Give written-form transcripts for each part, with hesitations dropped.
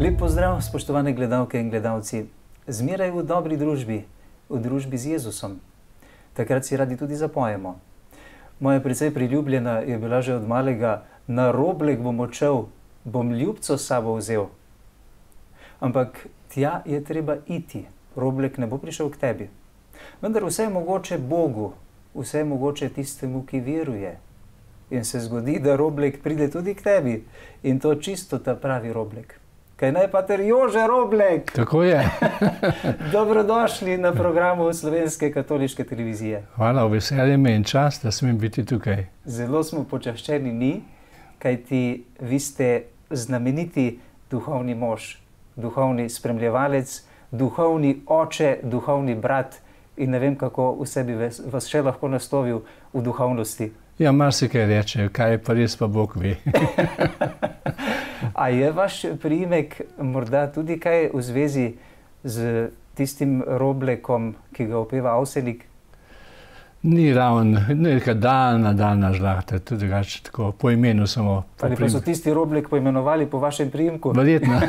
Lep pozdrav, spoštovane gledalke in gledalci. Zmeraj v dobri družbi, v družbi z Jezusom. Takrat si radi tudi zapojemo. Moja precej priljubljena je bila že od malega: na Roblek bom odšel, bom ljubco s sabo vzel. Ampak tja je treba iti, Roblek ne bo prišel k tebi. Vendar vse je mogoče Bogu, vse je mogoče tistemu, ki veruje. In se zgodi, da Roblek pride tudi k tebi. In to čisto ta pravi Roblek. Kaj naj, pater Jože Roblek? Tako je. Dobrodošli na programu Slovenske katoliške televizije. Hvala, veselje mi in čast, da smem biti tukaj. Zelo smo počaščeni mi, kajti vi ste znameniti duhovni mož, duhovni spremljevalec, duhovni oče, duhovni brat in ne vem, kako vse bi vas še lahko naslovil v duhovnosti. Ja, marsikaj reče, kaj pa res pa Bog ve. A je vaš priimek morda tudi kaj v zvezi z tistim Roblekom, ki ga opeva Avsenik? Ni ravno neka daljna žlahta, tudi drugače tako, po imenu samo. Ali pa so tisti Roblek poimenovali po vašem priimku? Verjetno.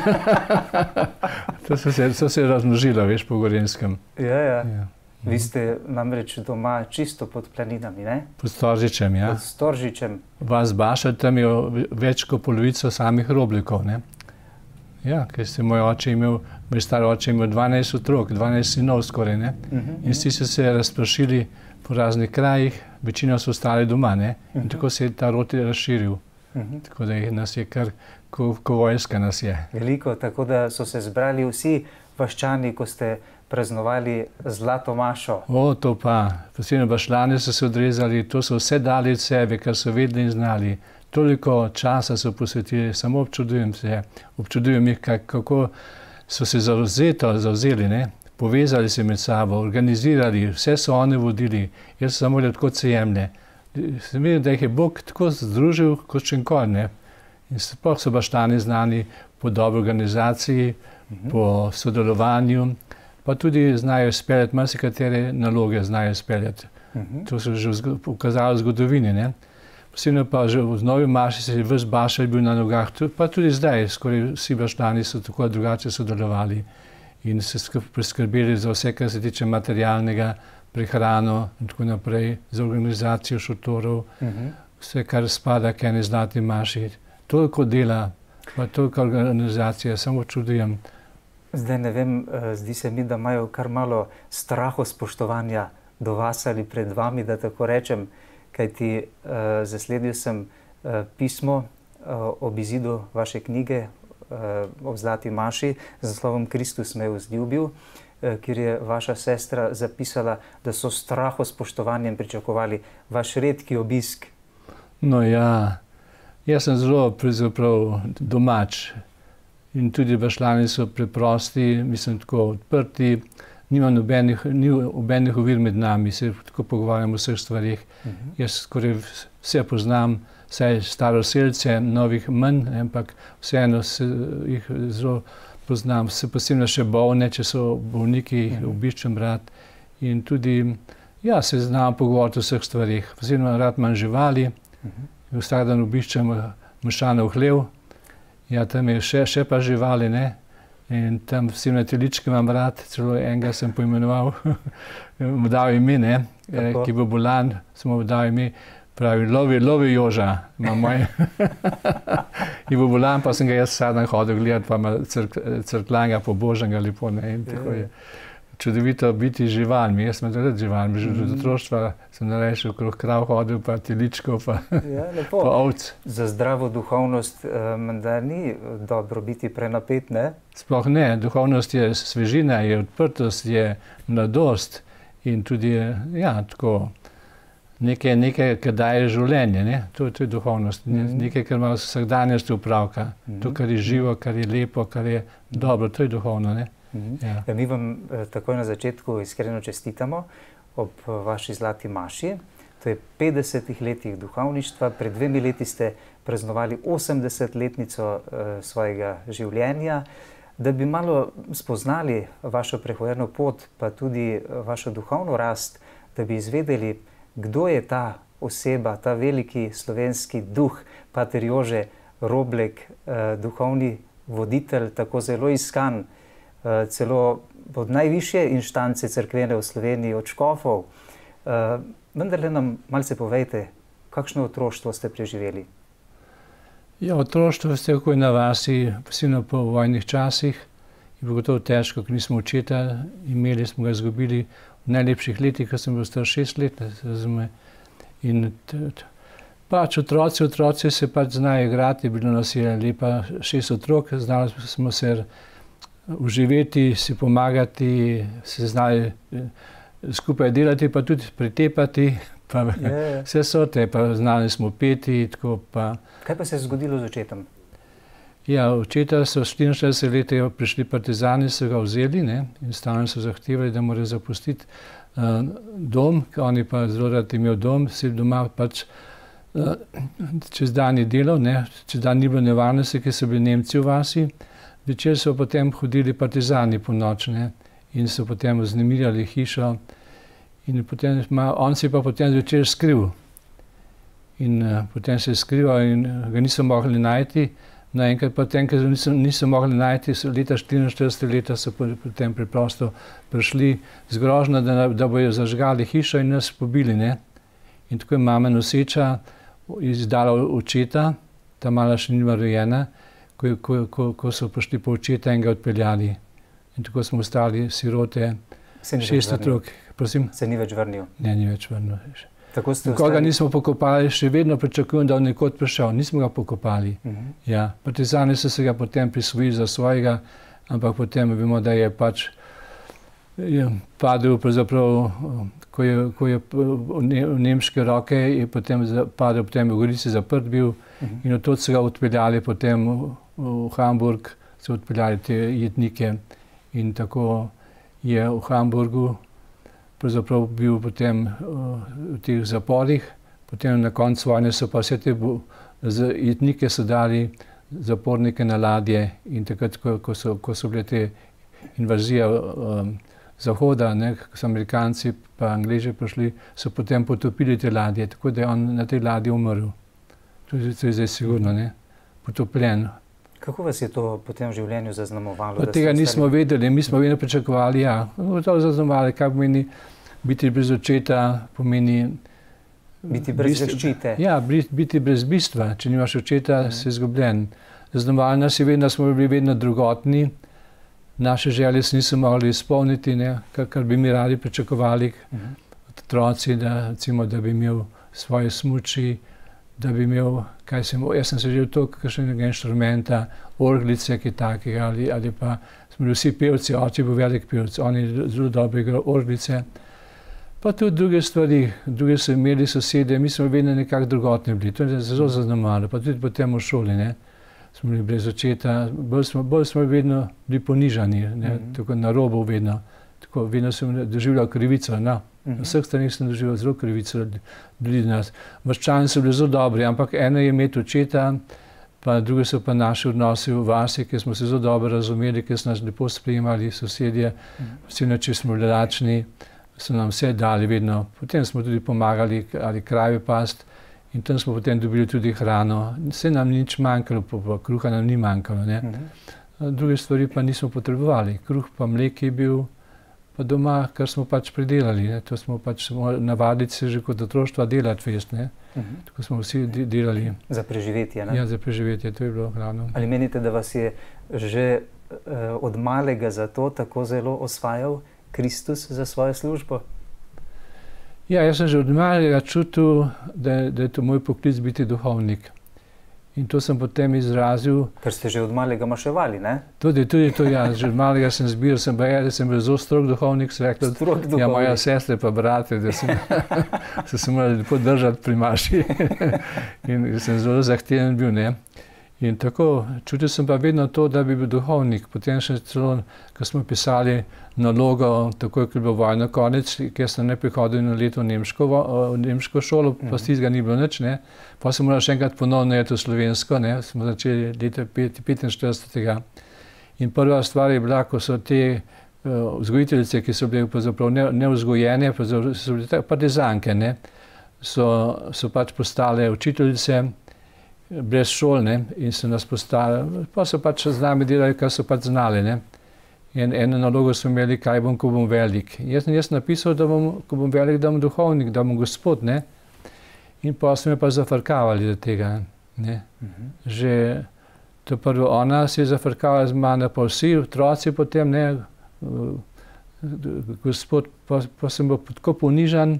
To se je razmnožilo, veš, po Gorenskem. Ja. Vi ste namreč doma čisto pod planinami, ne? Pod Storžičem, ja. Pod Storžičem. Vas Baša, tam je več kot polovico samih Roblekov, ne? Ja, ker ste moj star oče imel 12 otrok, 12 sinov skoraj, ne? In vsi so se razprašili po raznih krajih, večina so ostali doma, ne? In tako se je ta rod razširil. Tako da nas je kar, ko vojska nas je. Veliko, tako da so se zbrali vsi vaščani, ko ste praznovali Zlato mašo. O, to pa. Posebno Bašljani so se odrezali, to so vse dali od sebe, kar so vedeli in znali. Toliko časa so posvetili, samo občudujem se. Občudujem jih, kako so se zavzeli, ne? Povezali se med sabo, organizirali, vse so oni vodili. Jaz sem samo odkot se jemlje. Sem videl, da jih je Bog tako združil kot čenkor, ne? In sploh so Bašljani znani po dobri organizaciji, po sodelovanju, pa tudi znajo izpeljati, marsikatere naloge znajo izpeljati. To so že pokazali v zgodovini, ne? Posebno pa že v Novi maši se je ves Baša bil na nogah, pa tudi zdaj, skoraj vsi Bašljani so tako drugače sodelovali in se priskrbeli za vse, kar se tiče materialnega, prehrano in tako naprej, za organizacijo šotorov, vse, kar spada k eni Zlati maši. Toliko dela, pa toliko organizacije, samo čudujem. Zdaj ne vem, zdi se mi, da imajo kar malo strahospoštovanja do vas ali pred vami, da tako rečem, kajti zasledil sem pismo ob izidu vaše knjige ob Zlati maši z naslovom Kristus me je vzljubil, kjer je vaša sestra zapisala, da so strahospoštovanjem pričakovali vaš redki obisk. No ja, jaz sem zelo pravzaprav domač. In tudi Bašljani so preprosti, mislim, tako odprti, ni nobenih ovir med nami, se tako pogovarjamo o vseh stvarih. Jaz skoraj vse poznam, vsaj staroselce, novih manj, ampak vseeno jih zelo poznam, se posebno še bolne, če so bolniki, jih obiščem rad. In tudi, ja, se znam pogovoriti o vseh stvarih. Posebno rad imam živali, vsak dan obiščem Mošanov hlev. Ja, tam je še pa živali, ne? In tam vsi na teličke imam rad, celo enega sem poimenoval, mu dal ime, ne? Ki bo bolan, sem mu dal ime, pravi, lovi Joža, ima moj. In bo bolan, pa sem ga jaz vsak dan hodil gledati, pa ima crkljanga pobožnega lepo, ne? In tako je čudovito biti živalmi. Jaz sem rad živalmi, že od otroštva sem narejši okrog krav hodil, pa teličkov, pa ovc. Za zdravo duhovnost menda ni dobro biti prenapet, ne? Sploh ne. Duhovnost je svežina, je odprtost, je mladost in tudi je, ja, tako nekaj, kar daje življenje, ne? To je duhovnost. Nekaj, kar ima vsakdanjost upravka. To, kar je živo, kar je lepo, kar je dobro, to je duhovno, ne? Ja, mi vam takoj na začetku iskreno čestitamo ob vaši Zlati maši. To je 50 letih duhovništva. Pred 2 leti ste praznovali 80-letnico svojega življenja. Da bi malo spoznali vašo prehojeno pot, pa tudi vašo duhovno rast, da bi izvedeli, kdo je ta oseba, ta veliki slovenski duh, pater Jože Roblek, duhovni voditelj, tako zelo iskan, celo od najvišje inštance cerkvene v Sloveniji, od škofov. Vendarle nam malce povejte, kakšno otroštvo ste preživeli? Ja, otroštvo ste takoj na vasi, posebno po vojnih časih. Je bilo gotovo težko, ker nismo očeta imeli, smo ga izgubili v najlepših letih, ko sem bil star 6 let, razume. In pač otroci se pač znajo igrati, bilo nas je lepa 6 otrok, znali smo se uživeti, si pomagati, se znali skupaj delati, pa tudi pretepati, pa vse sorte, pa znali smo peti, tako pa. Kaj pa se je zgodilo z očetom? Ja, očeta so 44 let prišli partizani, so ga vzeli, ne, in stalno so zahtevali, da mora zapustiti dom, on je pa zelo rad imel dom, si doma pač čez dan je delal, ne, čez dan ni bilo nevarnosti, ker so bili Nemci v vasi, večer so potem hodili partizani po noč, ne, in so potem vznemirjali hišo in potem on se je pa potem zvečer skril. In potem se je skrival in ga niso mogli najti. Naenkrat potem, ker niso mogli najti, leta 44 leta so potem preprosto prišli z grožnjo, da bojo zažgali hišo in nas pobili, ne. In tako je mama noseča izdala očeta, ta mala še ni bila rojena, ko so prišli po očeta in ga odpeljali. In tako smo ostali sirote, 6 otrok. Prosim? Se ni več vrnil? Ne, ni več vrnil. Koga nismo pokopali, še vedno pričakujem, da bo nekod prišel. Nismo ga pokopali. Ja, partizani so se ga potem prisvojili za svojega, ampak potem vemo, da je pač padel pravzaprav, ko je v nemške roke, je potem padel, potem v Gorici zaprt bil in od tod so ga odpeljali potem v Hamburg, so odpeljali te jetnike in tako je v Hamburgu pravzaprav bil potem v teh zaporih, potem na koncu vojne so pa vse te jetnike so dali zapornike na ladje in takrat, ko so bile te invazije Zahoda, ne, ko so Amerikanci pa Angleži prišli, so potem potopili te ladje, tako da je on na tej ladji umrl. To je zdaj sigurno, ne, potopljen. Kako vas je to potem v življenju zaznamovalo? Tega nismo vedeli, mi smo vedno pričakovali, ja, gotovo zaznamovali, kaj pomeni biti brez očeta, pomeni biti brez zaščite. Ja, biti brez bistva, če nimaš očeta, si izgubljen. Zaznamovali nas je vedno, da smo bili vedno drugotni, naše želje se niso mogli izpolniti, ne, kar bi mi radi pričakovali od otroci, da bi imel svoje smuči, da bi imel, jaz sem se želel to, kakšnega inštrumenta, orglice, kaj takega, ali pa smo bili vsi pevci, oče je bil velik pevc, on je zelo dobro igral orglice, pa tudi druge stvari, druge so imeli sosede, mi smo vedno nekako drugotni bili, to je zelo zaznamovalo, pa tudi potem v šoli, ne, smo bili brez očeta, bolj smo vedno bili ponižani, ne, tako na robu vedno, tako vedno sem doživljal krivico, no. Na vseh stranih sem doživel zelo krivico ljudi nas. Vaščani so bili zelo dobri, ampak eno je imeti očeta, pa druge so pa naši odnosi v vasi, ker smo se zelo dobro razumeli, ker so nas lepo sprejemali sosedje, vsi če smo bili lačni, so nam vse dali vedno. Potem smo tudi pomagali ali krave past in tam smo potem dobili tudi hrano. Vse nam ni nič manjkalo, pa kruha nam ni manjkalo, ne. Druge stvari pa nismo potrebovali. Kruh pa mlek je bil, pa doma, kar smo pač pridelali, ne. To smo pač navadili se že kot otroštva delati vest, ne. Tako smo vsi delali. Za preživetje, ne? Ja, za preživetje, to je bilo glavno. Ali menite, da vas je že od malega zato tako zelo osvajal Kristus za svojo službo? Ja, jaz sem že od malega čutil, da je to moj poklic biti duhovnik. In to sem potem izrazil. Ker ste že od malega maševali, ne? Tudi to, ja. Že od malega sem zbiral, sem bil zelo strog duhovnik, sem rekel, ja, moja sestra pa brate, da sem se morali lepo držati pri maši. In sem zelo zahteven bil, ne. In tako, čutil sem pa vedno to, da bi bil duhovnik. Potem še celo, ko smo pisali nalogo, takoj, ko je bilo vojno konec, ker sem najprej hodil na leto v nemško šolo, pa tistega ni bilo nič, ne. Pa sem moral še enkrat ponovno iti v slovensko, ne. Smo začeli leta 45. In prva stvar je bila, ko so te vzgojiteljice, ki so bile pravzaprav nevzgojene, so bile partizanke, ne, so pač postale učiteljice. brez šol, ne, in so nas postavili, pa so pač z nami delali, kar so pač znali, ne. In eno nalogo smo imeli, kaj bom, ko bom velik. Jaz napisal, da bom, ko bom velik, da bom duhovnik, da bom gospod, ne. In pa so me pa zafrkavali do tega, ne. Že to prvo, ona se je zafrkavala z mano, pa vsi otroci potem, ne, gospod, pa sem bil tako ponižan,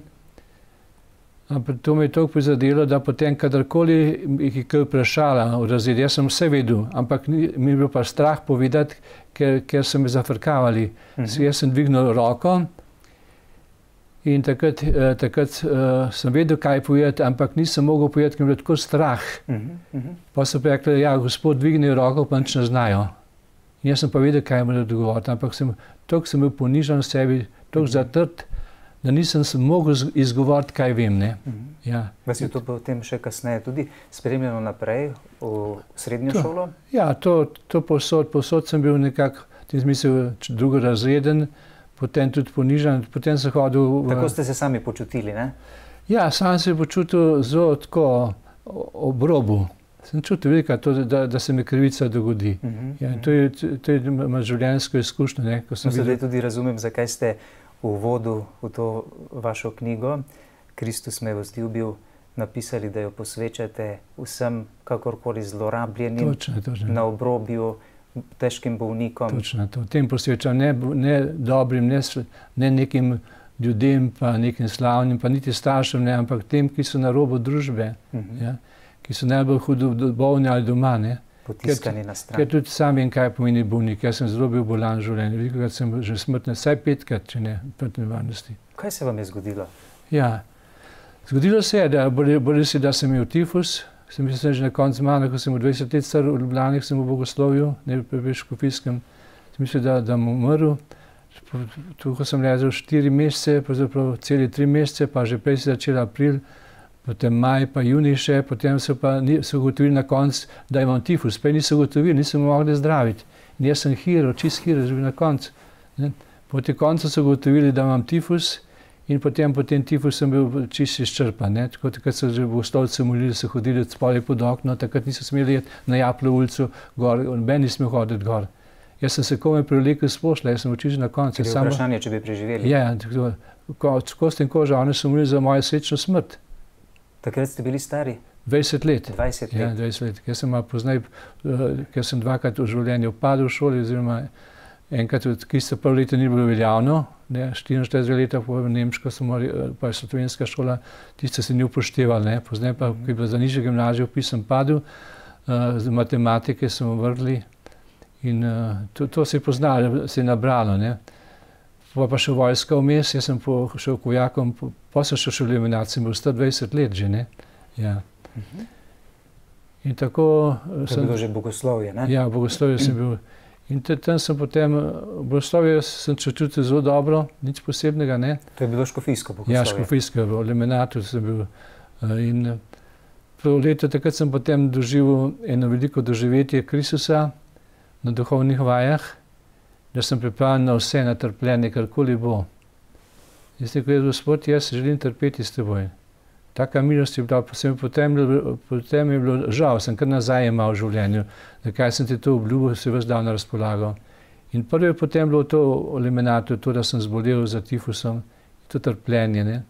ampak to me je toliko prizadelo, da potem kadarkoli jih je kaj vprašala v razredu, jaz sem vse vedel, ampak mi je bilo pa strah povedati, ker so me zafrkavali. Jaz sem dvignil roko in takrat sem vedel, kaj povedati, ampak nisem mogel povedati, ker mi je bilo tako strah. Pa so pa rekli, ja, gospod, dvigni roko, pa nič ne znajo. In jaz sem pa vedel, kaj moram odgovoriti, ampak toliko sem bil ponižan v sebi, toliko zatrd, da nisem se mogel izgovoriti, kaj vem, ne. Ja. Vas je to potem še kasneje tudi spremljeno naprej v srednjo šolo? Ja, to povsod sem bil nekako, v tem smislu drugorazreden, potem tudi ponižan, potem sem hodil... Tako ste se sami počutili, ne? Ja, sam se počutil zelo tako ob robu. Sem čutil velika to, da se mi krivica dogodi. Ja, to je življenjsko izkušnjo, ne. Sedaj tudi razumem, zakaj ste v uvodu v to vašo knjigo Kristus me vzljubil napisali, da jo posvečate vsem kakorkoli zlorabljenim, na obrobju, težkim bolnikom. Točno to. Tem posvečam ne dobrim, ne nekim ljudem, pa nekim slavnim, pa niti staršem, ne, ampak tem, ki so na robu družbe, ja, ki so najbolj hudo bolni ali doma, ne. Potiskani na stran. Ker tudi sam vem, kaj pomeni bolnik. Jaz sem zelo bil bolan v življenju. Velikokrat sem že smrtno, vsaj 5krat, če ne, smrtne nevarnosti. Kaj se vam je zgodilo? Ja, zgodilo se je, da sem imel tifus. Sem mislil, že na koncu mano, ko sem v 20 let star v Ljubljani, sem v bogoslovju, ne v Škofijskem, sem mislil, da bom umrl. Tukaj sem lezel 4 mesece, pravzaprav celi 3 mesece, pa že prej se začel april, potem maj, pa junij še, potem so ugotovili na koncu, da imam tifus. Prej niso ugotovili, nisem mogli zdraviti. In jaz sem čist hero, že bil na koncu. Po tem koncu so ugotovili, da imam tifus in potem po tem tifusu sem bil čist izčrpan. Tako takrat so že bogoslovci molili, so hodili spolje pod okno, takrat niso smeli iti na Japlo ulico gor, noben ni smel hoditi gor. Jaz sem se komaj prevlekel s pošle, jaz sem čisto na koncu. Ker je vprašanje, če bi preživeli. Ja, kost in koža, oni so molili za mojo srečno smrt. Takrat ste bili stari? 20 let. 20 let. Ja, 20 let. Jaz sem malo poznaj, ker sem 2krat v življenju padel v šoli, oziroma enkrat, kisto prvo leto ni bilo veljavno, 44 leta po nemško, pa je slovenska šola, tisto se ni upošteval, ne. Poznaj pa, ko je bilo za nižjo gimnazijo vpis, sem padel, z matematike sem vrgli in to se je poznalo, se je nabralo, ne. Pa še vojska vmes, jaz sem šel k vojakom, pa sem šel v eliminat, sem bil 120 let že, ne. Ja. In tako... To je bilo že bogoslovje, ne? Ja, bogoslovje sem bil. In tam sem potem, bogoslovje sem čutil zelo dobro, nič posebnega, ne. To je bilo škofijsko bogoslovje? Ja, škofijsko, v eliminatu sem bil. In prvo leto takrat sem potem doživel eno veliko doživetje Kristusa na duhovnih vajah, da sem pripravljen na vse, na trpljenje, karkoli bo. Jaz rekel, Gospod, jaz želim trpeti s teboj. Taka milost je bila, potem je bilo žal, sem kar nazaj imel v življenju, zakaj sem ti to obljubil, se vas dal na razpolago. In prvo je potem bilo to v eliminatu, to, da sem zbolel za tifusom, to trpljenje, ne.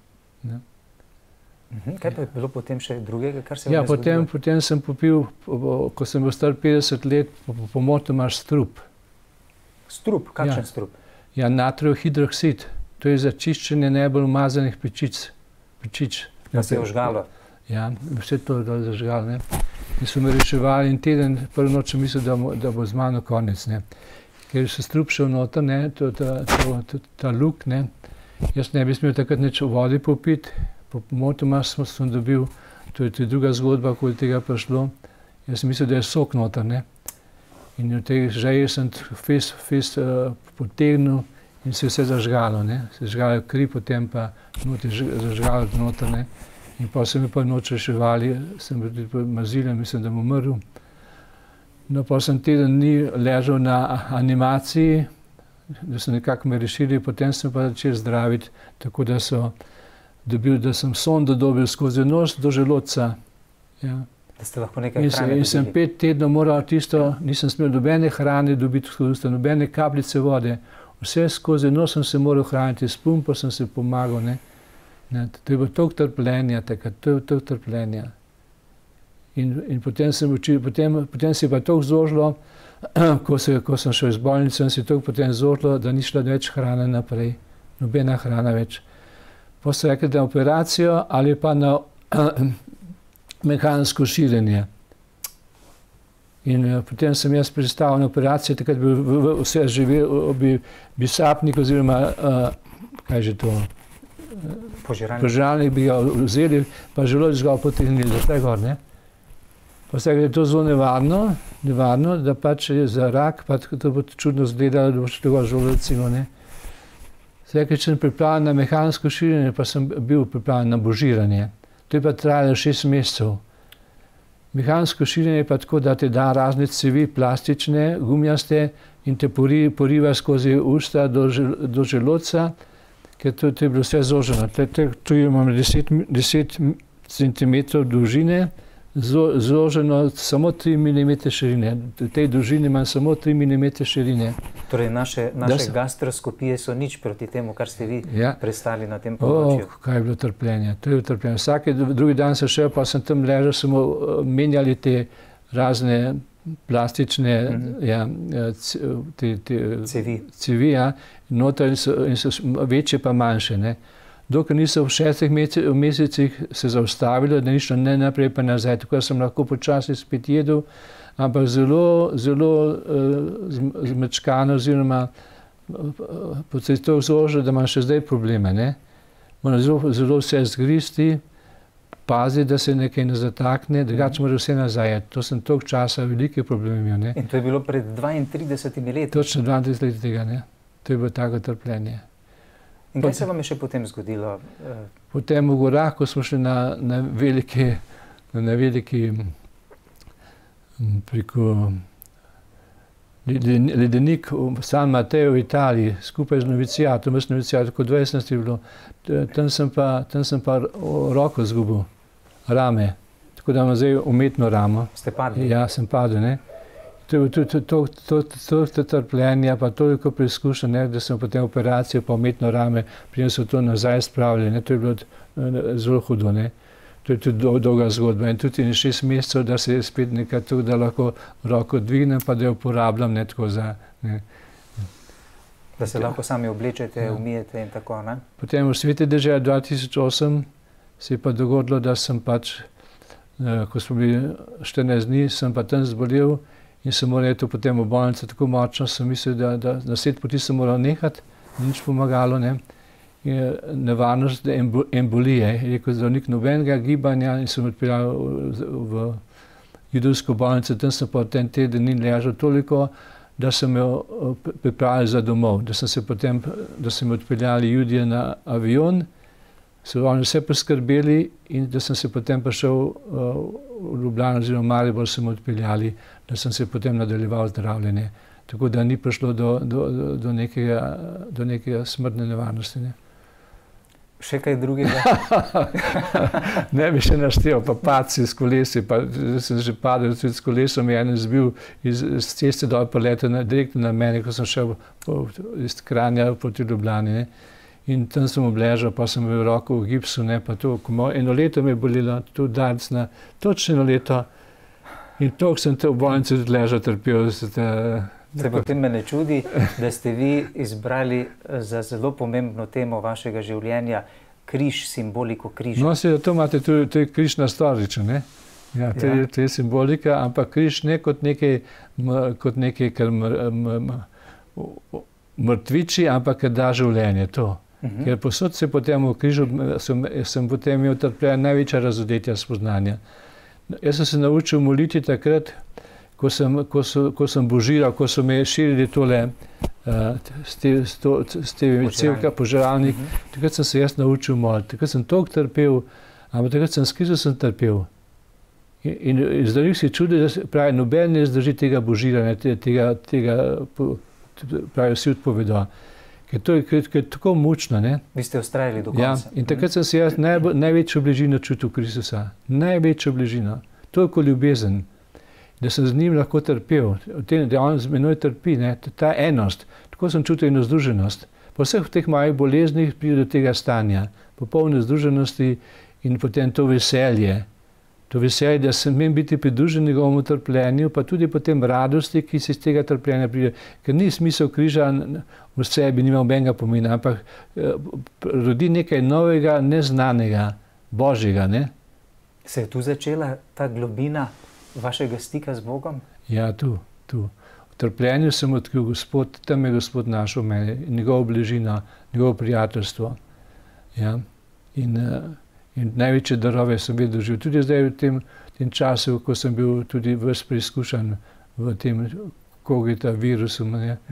Kaj pa je bilo potem še drugega, kar se vam je zgodilo? Ja, potem sem popil, ko sem bil star 50 let, po motu imaš strup. Strup? Kakšen strup? Ja, natrijev hidroksid. To je za čiščenje najbolj umazanih pečic. Da se je ožgalo? Ja, vse to je zažgalo, ne. In so me reševali in teden, prvo noč sem mislil, da bo z mano konec, ne. Ker se strup šel noter, ne, ta luk, ne. Jaz ne bi smel takrat nič v vodi popiti, po motoma sem dobil, to je druga zgodba, ko je tega prišlo. Jaz sem mislil, da je sok noter, ne. In v tej žeji sem fest potegnil in se je vse zažgalo, ne. Se je žgalo kri, potem pa zažgalo noter, ne. In pa so me pa noč reševali, sem bil tudi mazilen, mislim, da bom umrl. No, pa sem teden dni ležal na animaciji, da so nekako me rešili, potem sem pa začel zdraviti, tako da sem sondo dobil skozi nos do želodca. Ja. Da ste lahko nekaj hrane in sem 5 tednov moral tisto, nisem smel nobene hrane dobiti, nobene kapljice vode. Vse skozi nos sem se moral hraniti, s pumpo sem se pomagal. Ne. To je bilo toliko trpljenja, toliko trpljenja. In potem se je pa toliko zožilo, ko sem šel iz bolnice, se je toliko potem zožilo, da ni šla več hrana naprej, nobena hrana več. Potem so rekli, da operacijo ali pa na mehansko širjenje. In potem sem jaz pristal na operacijo, takrat bi vse živel, bi sapnik oziroma, kaj že to, požiralnik bi ga vzeli, pa želodec ga potegnili do tega gor, ne. Pa se je to zelo nevarno, da pač je za rak, pa to bo čudno izgledalo, da bo še tega želodec imel, ne. Se je, ker sem pripravljen na mehansko širjenje, pa sem bil pripravljen na božiranje. To je pa trajalo 6 mesecev. Mehansko širjenje je pa tako, da te da razne cevi, plastične, gumijaste in te poriva skozi usta do želodca, ker to je bilo vse zoženo. Tu imam 10 cm dolžine, zoženo samo 3 mm širine. V tej dolžini imam samo 3 mm širine. Torej naše gastroskopije so nič proti temu, kar ste vi prestali na tem področju. Kaj je bilo trpljenje, to je bilo trpljenje. Vsaki drugi dan sem šel, pa sem tam ležal, smo menjali te razne plastične cevi, noter in so večje pa manjše, ne. Dokler niso v 6 mesecih se zaustavilo, da ni šlo ne naprej pa nazaj, tako da sem lahko počasi spet jedel, ampak zelo zmečkano oziroma se je to zožilo, da imam še zdaj probleme, ne. Moram zelo vse zgristi, paziti, da se nekaj ne zatakne, drugače mora vse nazaj. To sem toliko časa velike probleme imel, ne. In to je bilo pred 32 leti? Točno 32 leti tega, ne. To je bilo tako trpljenje. In kaj se vam je še potem zgodilo? Potem v gorah, ko smo šli na veliki preko ledenik v San Mateo v Italiji, skupaj z novicijatom, jaz novicijat, kot 20 je bilo, tam sem pa roko zgubil, rame, tako da imam zdaj umetno ramo. Ste padli? Ja, sem padel, ne. To je bilo to trpljenje, pa toliko preizkušenj, da sem potem operacijo pa umetno rame, preden so to nazaj spravili, ne, to je bilo zelo hudo, ne. To je tudi dolga zgodba in tudi 6 mesecev, da se je spet nekaj tukaj, da lahko roko dvignem, pa da jo uporabljam, ne, tako za, ne. Da se lahko sami oblečete, umijete in tako, ne? Potem v Sveti deželi 2008 se je pa dogodilo, da sem pač, ko smo bili 14 dni, sem pa tam zbolel in sem moral iti potem v bolnico, tako močno sem mislil, da na 7 poti sem moral nehati, nič pomagalo, ne. Nevarnost embolije, je rekel zdravnik, nobenega gibanja in sem odpeljal v judovsko bolnico, tam sem pa ten teden dni ležal toliko, da sem jo pripravil za domov, da sem odpeljali Judije na avion, so oni vse poskrbeli in da sem se potem prišel v Ljubljano oziroma Maribor, sem odpeljali, da sem se potem nadaljeval zdravljenje. Tako da ni prišlo do nekega smrtne nevarnosti, ne. Še kaj drugega? Ne bi še naštel, pa padci s kolesi, pa sem že padel tudi s kolesom, je en zbil iz ceste dol pa letel direktno na mene, ko sem šel iz Kranja proti Ljubljani, ne. In tam sem obležal, pa sem imel roko v gipsu, ne, pa to, eno leto me je bolelo, tu darcna, točno 1 leto. In toliko sem v bolnici tudi ležal, trpel. Potem me ne čudi, da ste vi izbrali za zelo pomembno temo vašega življenja križ, simboliko križa. No, to imate, to je križ na Storžiču, ne. Ja, to je simbolika, ampak križ ne kot nekaj, kar mrtviči, kar da življenje, to. Ker posod se potem v križu sem potem imel trpljenje največja razodetja spoznanja. Jaz sem se naučil moliti takrat, ko sem božiral, ko so me širili tole s tem cevka, požiralnik, takrat sem se jaz naučil moliti. Takrat sem toliko trpel, ampak takrat sem skrizo sem trpel. In zdravnik si čudi, da pravi, noben ne zdrži tega božiranja, tega pravi, vsi odpovedo. Ker to je tako mučno, ne. Vi ste vztrajali do konca. Ja, in takrat sem se jaz največjo bližino čutil Kristusa. Največjo bližino. toliko ljubezen, da sem z njim lahko trpel, da on z menoj trpi, ne, ta enost, tako sem čutil eno združenost. Po vseh teh mojih boleznih pride do tega stanja, popolne združenosti in potem to veselje, da smem biti pridružen njegovemu trpljenju, pa tudi potem radosti, ki se iz tega trpljenja pride, ker ni smisel križa v sebi, nima nobenega pomena, ampak rodi nekaj novega, neznanega, božjega, ne? Se je tu začela ta globina vašega stika z Bogom? Ja, tu. V trpljenju sem odkril Gospod, tam je Gospod našel mene, njegovo bližino, njegovo prijateljstvo. Ja? In največje darove sem vedno doživel. Tudi zdaj v tem času, ko sem bil tudi ves preizkušan v tem kogita virusu.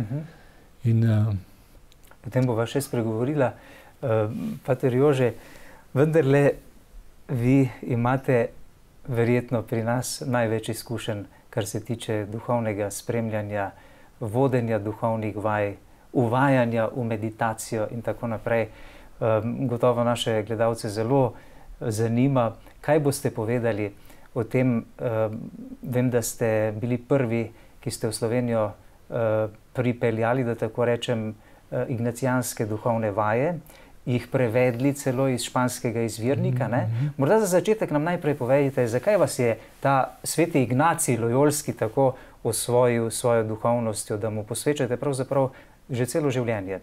Potem bova še spregovorila. Pater Jože, vendarle vi imate verjetno pri nas največ izkušenj, kar se tiče duhovnega spremljanja, vodenja duhovnih vaj, uvajanja v meditacijo in tako naprej. Gotovo naše gledalce zelo zanima, kaj boste povedali o tem. Vem, da ste bili prvi, ki ste v Slovenijo pripeljali, da tako rečem, ignacijanske duhovne vaje, jih prevedli celo iz španskega izvirnika. Morda za začetek nam najprej povejte, zakaj vas je ta sveti Ignacij Lojolski tako osvojil svojo duhovnostjo, da mu posvečate pravzaprav že celo življenje?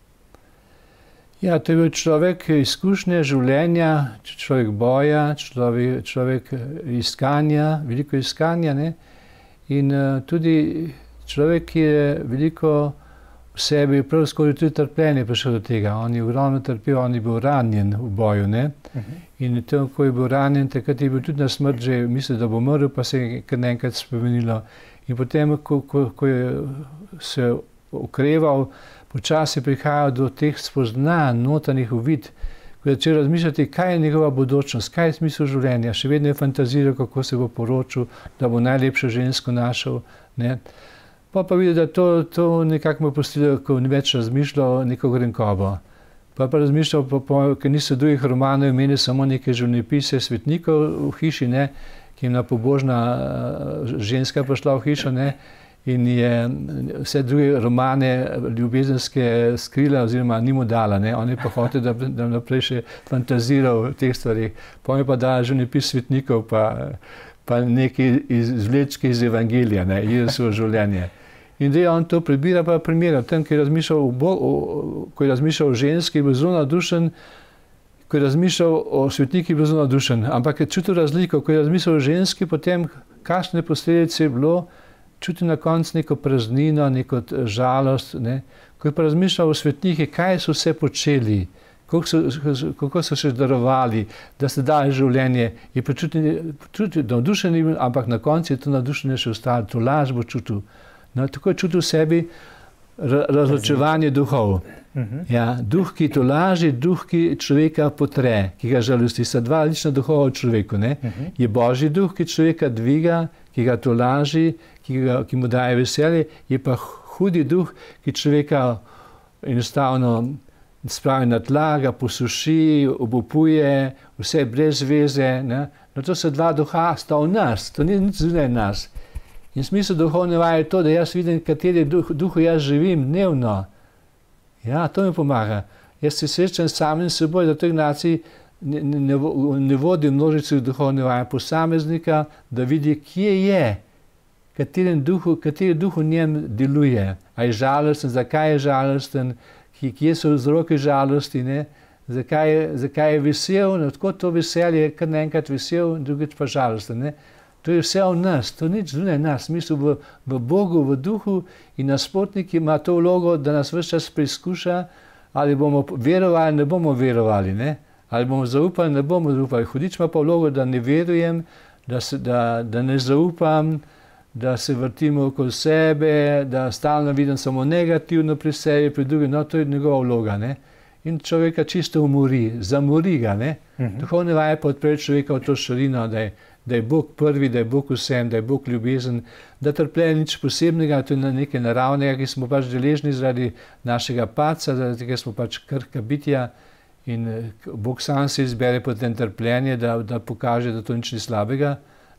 Ja, to je bil človek izkušnje življenja, človek boja, človek iskanja, veliko iskanja, ne? In tudi človek, ki je veliko v sebi, prav skozi tudi trpljenje prišel do tega. On je ogromno trpel, on je bil ranjen v boju, ne? In to, ko je bil ranjen, takrat je bil tudi na smrt že mislil, da bo umrl, pa se je kar naenkrat spremenilo. In potem, ko je se okreval, počasi prihaja do teh spoznanj, notranjih uvid, ko je začel razmišljati, kaj je njegova bodočnost, kaj je smisel življenja. Še vedno je fantaziral, kako se bo poročil, da bo najlepšo žensko našel, ne? Pa vidi, da to nekako mu je pustilo, ko ni več razmišljal, neko grenkobo. Pa razmišljal, ker niso drugih romanov, imeli samo neke življenjepise svetnikov v hiši, ne, ki je ena pobožna ženska prišla v hišo, ne, in je vse druge romane ljubezenske skrila oziroma ni mu dala, ne. On je pa hotel, da naprej še fantaziral v teh stvarih. Pa je pa dala življenjepis svetnikov, pa neke izvlečke iz Evangelija, ne, Jezusovo življenje. In da je on to prebira, pa primera. Tam, ko je razmišljal o ženski, je bil zelo navdušen, ko je razmišljal o svetniki, je bil zelo navdušen. Ampak je čutil razliko, ko je razmišljal o ženski, potem kakšne posledice je bilo, čutil na koncu neko praznino, neko žalost, ne. Ko je pa razmišljal o svetniki, kaj so vse počeli, kako so še darovali, da ste dali življenje, je pa čutil navdušen, ampak na koncu je to navdušenje še ostalo, to laž bo čutil. No, tako je čutil v sebi razločevanje duhov. Ja, duh, ki to laži, duh, ki človeka potre, ki ga žalosti. Sta dva različna duhova v človeku, ne? Je božji duh, ki človeka dviga, ki ga to laži, ki mu daje veselje, je pa hudi duh, ki človeka enostavno spravi na tla, ga posuši, obupuje, vse brez veze, ne? No, to so dva duha, sta v nas, to ni nič zunaj nas. In smisel duhovne vaje je to, da jaz vidim, kateri duhu jaz živim dnevno. Ja, to mi pomaga. Jaz se srečam s samim seboj, zato Ignacij ne vodi množice duhovne vaje posameznika, da vidi, kje je, kateri duh v njem deluje. A je žalosten, zakaj je žalosten, kje so vzroki žalosti, ne? Zakaj je vesel, odkot to veselje, kar naenkrat vesel, drugič pa žalosten, ne? To je vse v nas, to nič zunaj nas, v Bogu, v duhu, in nasprotnik ima to vlogo, da nas ves čas preizkuša, ali bomo verovali, ne bomo verovali, ne? Ali bomo zaupali, ne bomo zaupali. Hudič ima pa vlogo, da ne verujem, da ne zaupam, da se vrtimo okoli sebe, da stalno vidim samo negativno pri sebi, pri drugim, no, to je njegova vloga, ne? In človeka čisto umori, zamori ga, ne? Duhovne vaje pa odpre človeka v to širino, da je Bog prvi, da je Bog vsem, da je Bog ljubezen, da trpljenje nič posebnega, to je nekaj naravnega, ki smo pač deležni zaradi našega padca, zaradi tega smo pač krhka bitja in Bog sam se izbere po tem trpljenje, da pokaže, da to nič ni slabega,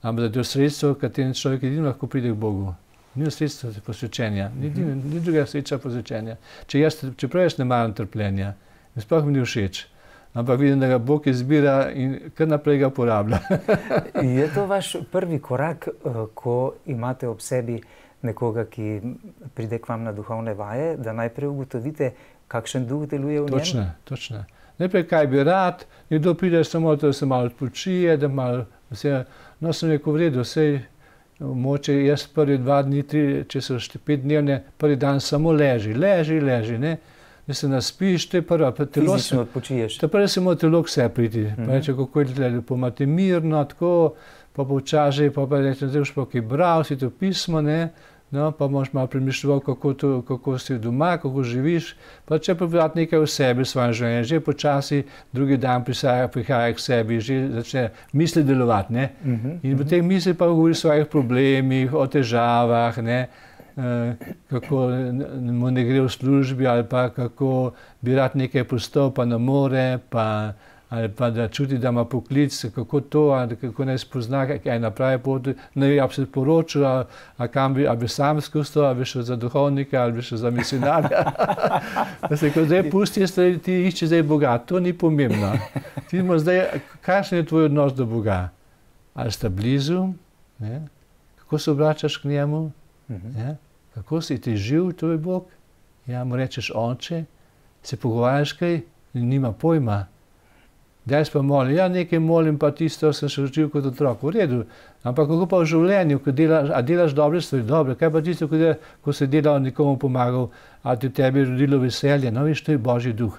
ampak da je to sredstvo, v katerem človek edino lahko pride k Bogu. Ni sredstvo posvečenja, ni druga sreča posvečenja. Čeprav jaz ne maram trpljenja, sploh mi ni všeč, ampak vidim, da ga Bog izbira in kar naprej ga uporablja. Je to vaš prvi korak, ko imate ob sebi nekoga, ki pride k vam na duhovne vaje, da najprej ugotovite, kakšen duh deluje v njem? Točno. Najprej, kaj bi rad, nekdo pride samo, da se malo odpočije, da malo vse, no sem rekel, v redu, sej moče jaz prvi 2 dni, 3, če so 5 dnevne, prvi dan samo leži, ne, da se naspiš, to je prva, telo fizično odpočiješ. To prvi se mora telo k sebi priti, pa reče, kako je lepo, imate mirno, tako, pa počasi, pa reče, zdaj boš pa kaj bral, si to pismo, ne, no, pa moraš malo premišljati, kako si doma, kako živiš, pa če povedati nekaj o sebi, v svojem življenju, že počasi drugi dan prihaja k sebi, že začne misli delovati, ne. In v teh misli pa govori o svojih problemih, o težavah, ne, kako mu ne gre v službi, ali pa kako bi rad nekaj postal, pa ne more, ali pa da čuti, da ima poklic, kako to, ali kako naj spozna, kaj je na pravi poti, ne ve, ali bi se poročil, ali bi sam skozi to, ali bi šel za duhovnika, ali bi šel za misionarja. Zdaj pusti stvari, ti išči zdaj Boga, to ni pomembno. Ti imaš zdaj, kakšen je tvoj odnos do Boga? Ali sta blizu, ne? Kako se obračaš k njemu? Ja? Kako si ti živ, tvoj Bog? Ja, mu rečeš oče, se pogovarjaš kaj, nima pojma. Daj pa molim, ja nekaj molim, pa tisto sem še učil kot otrok, v redu, ampak kako pa v življenju, a delaš dobre stvari, dobre, kaj pa tisto, ko si delal, nekomu pomagal, a ti tebi rodilo veselje, no veš, to je Božji duh.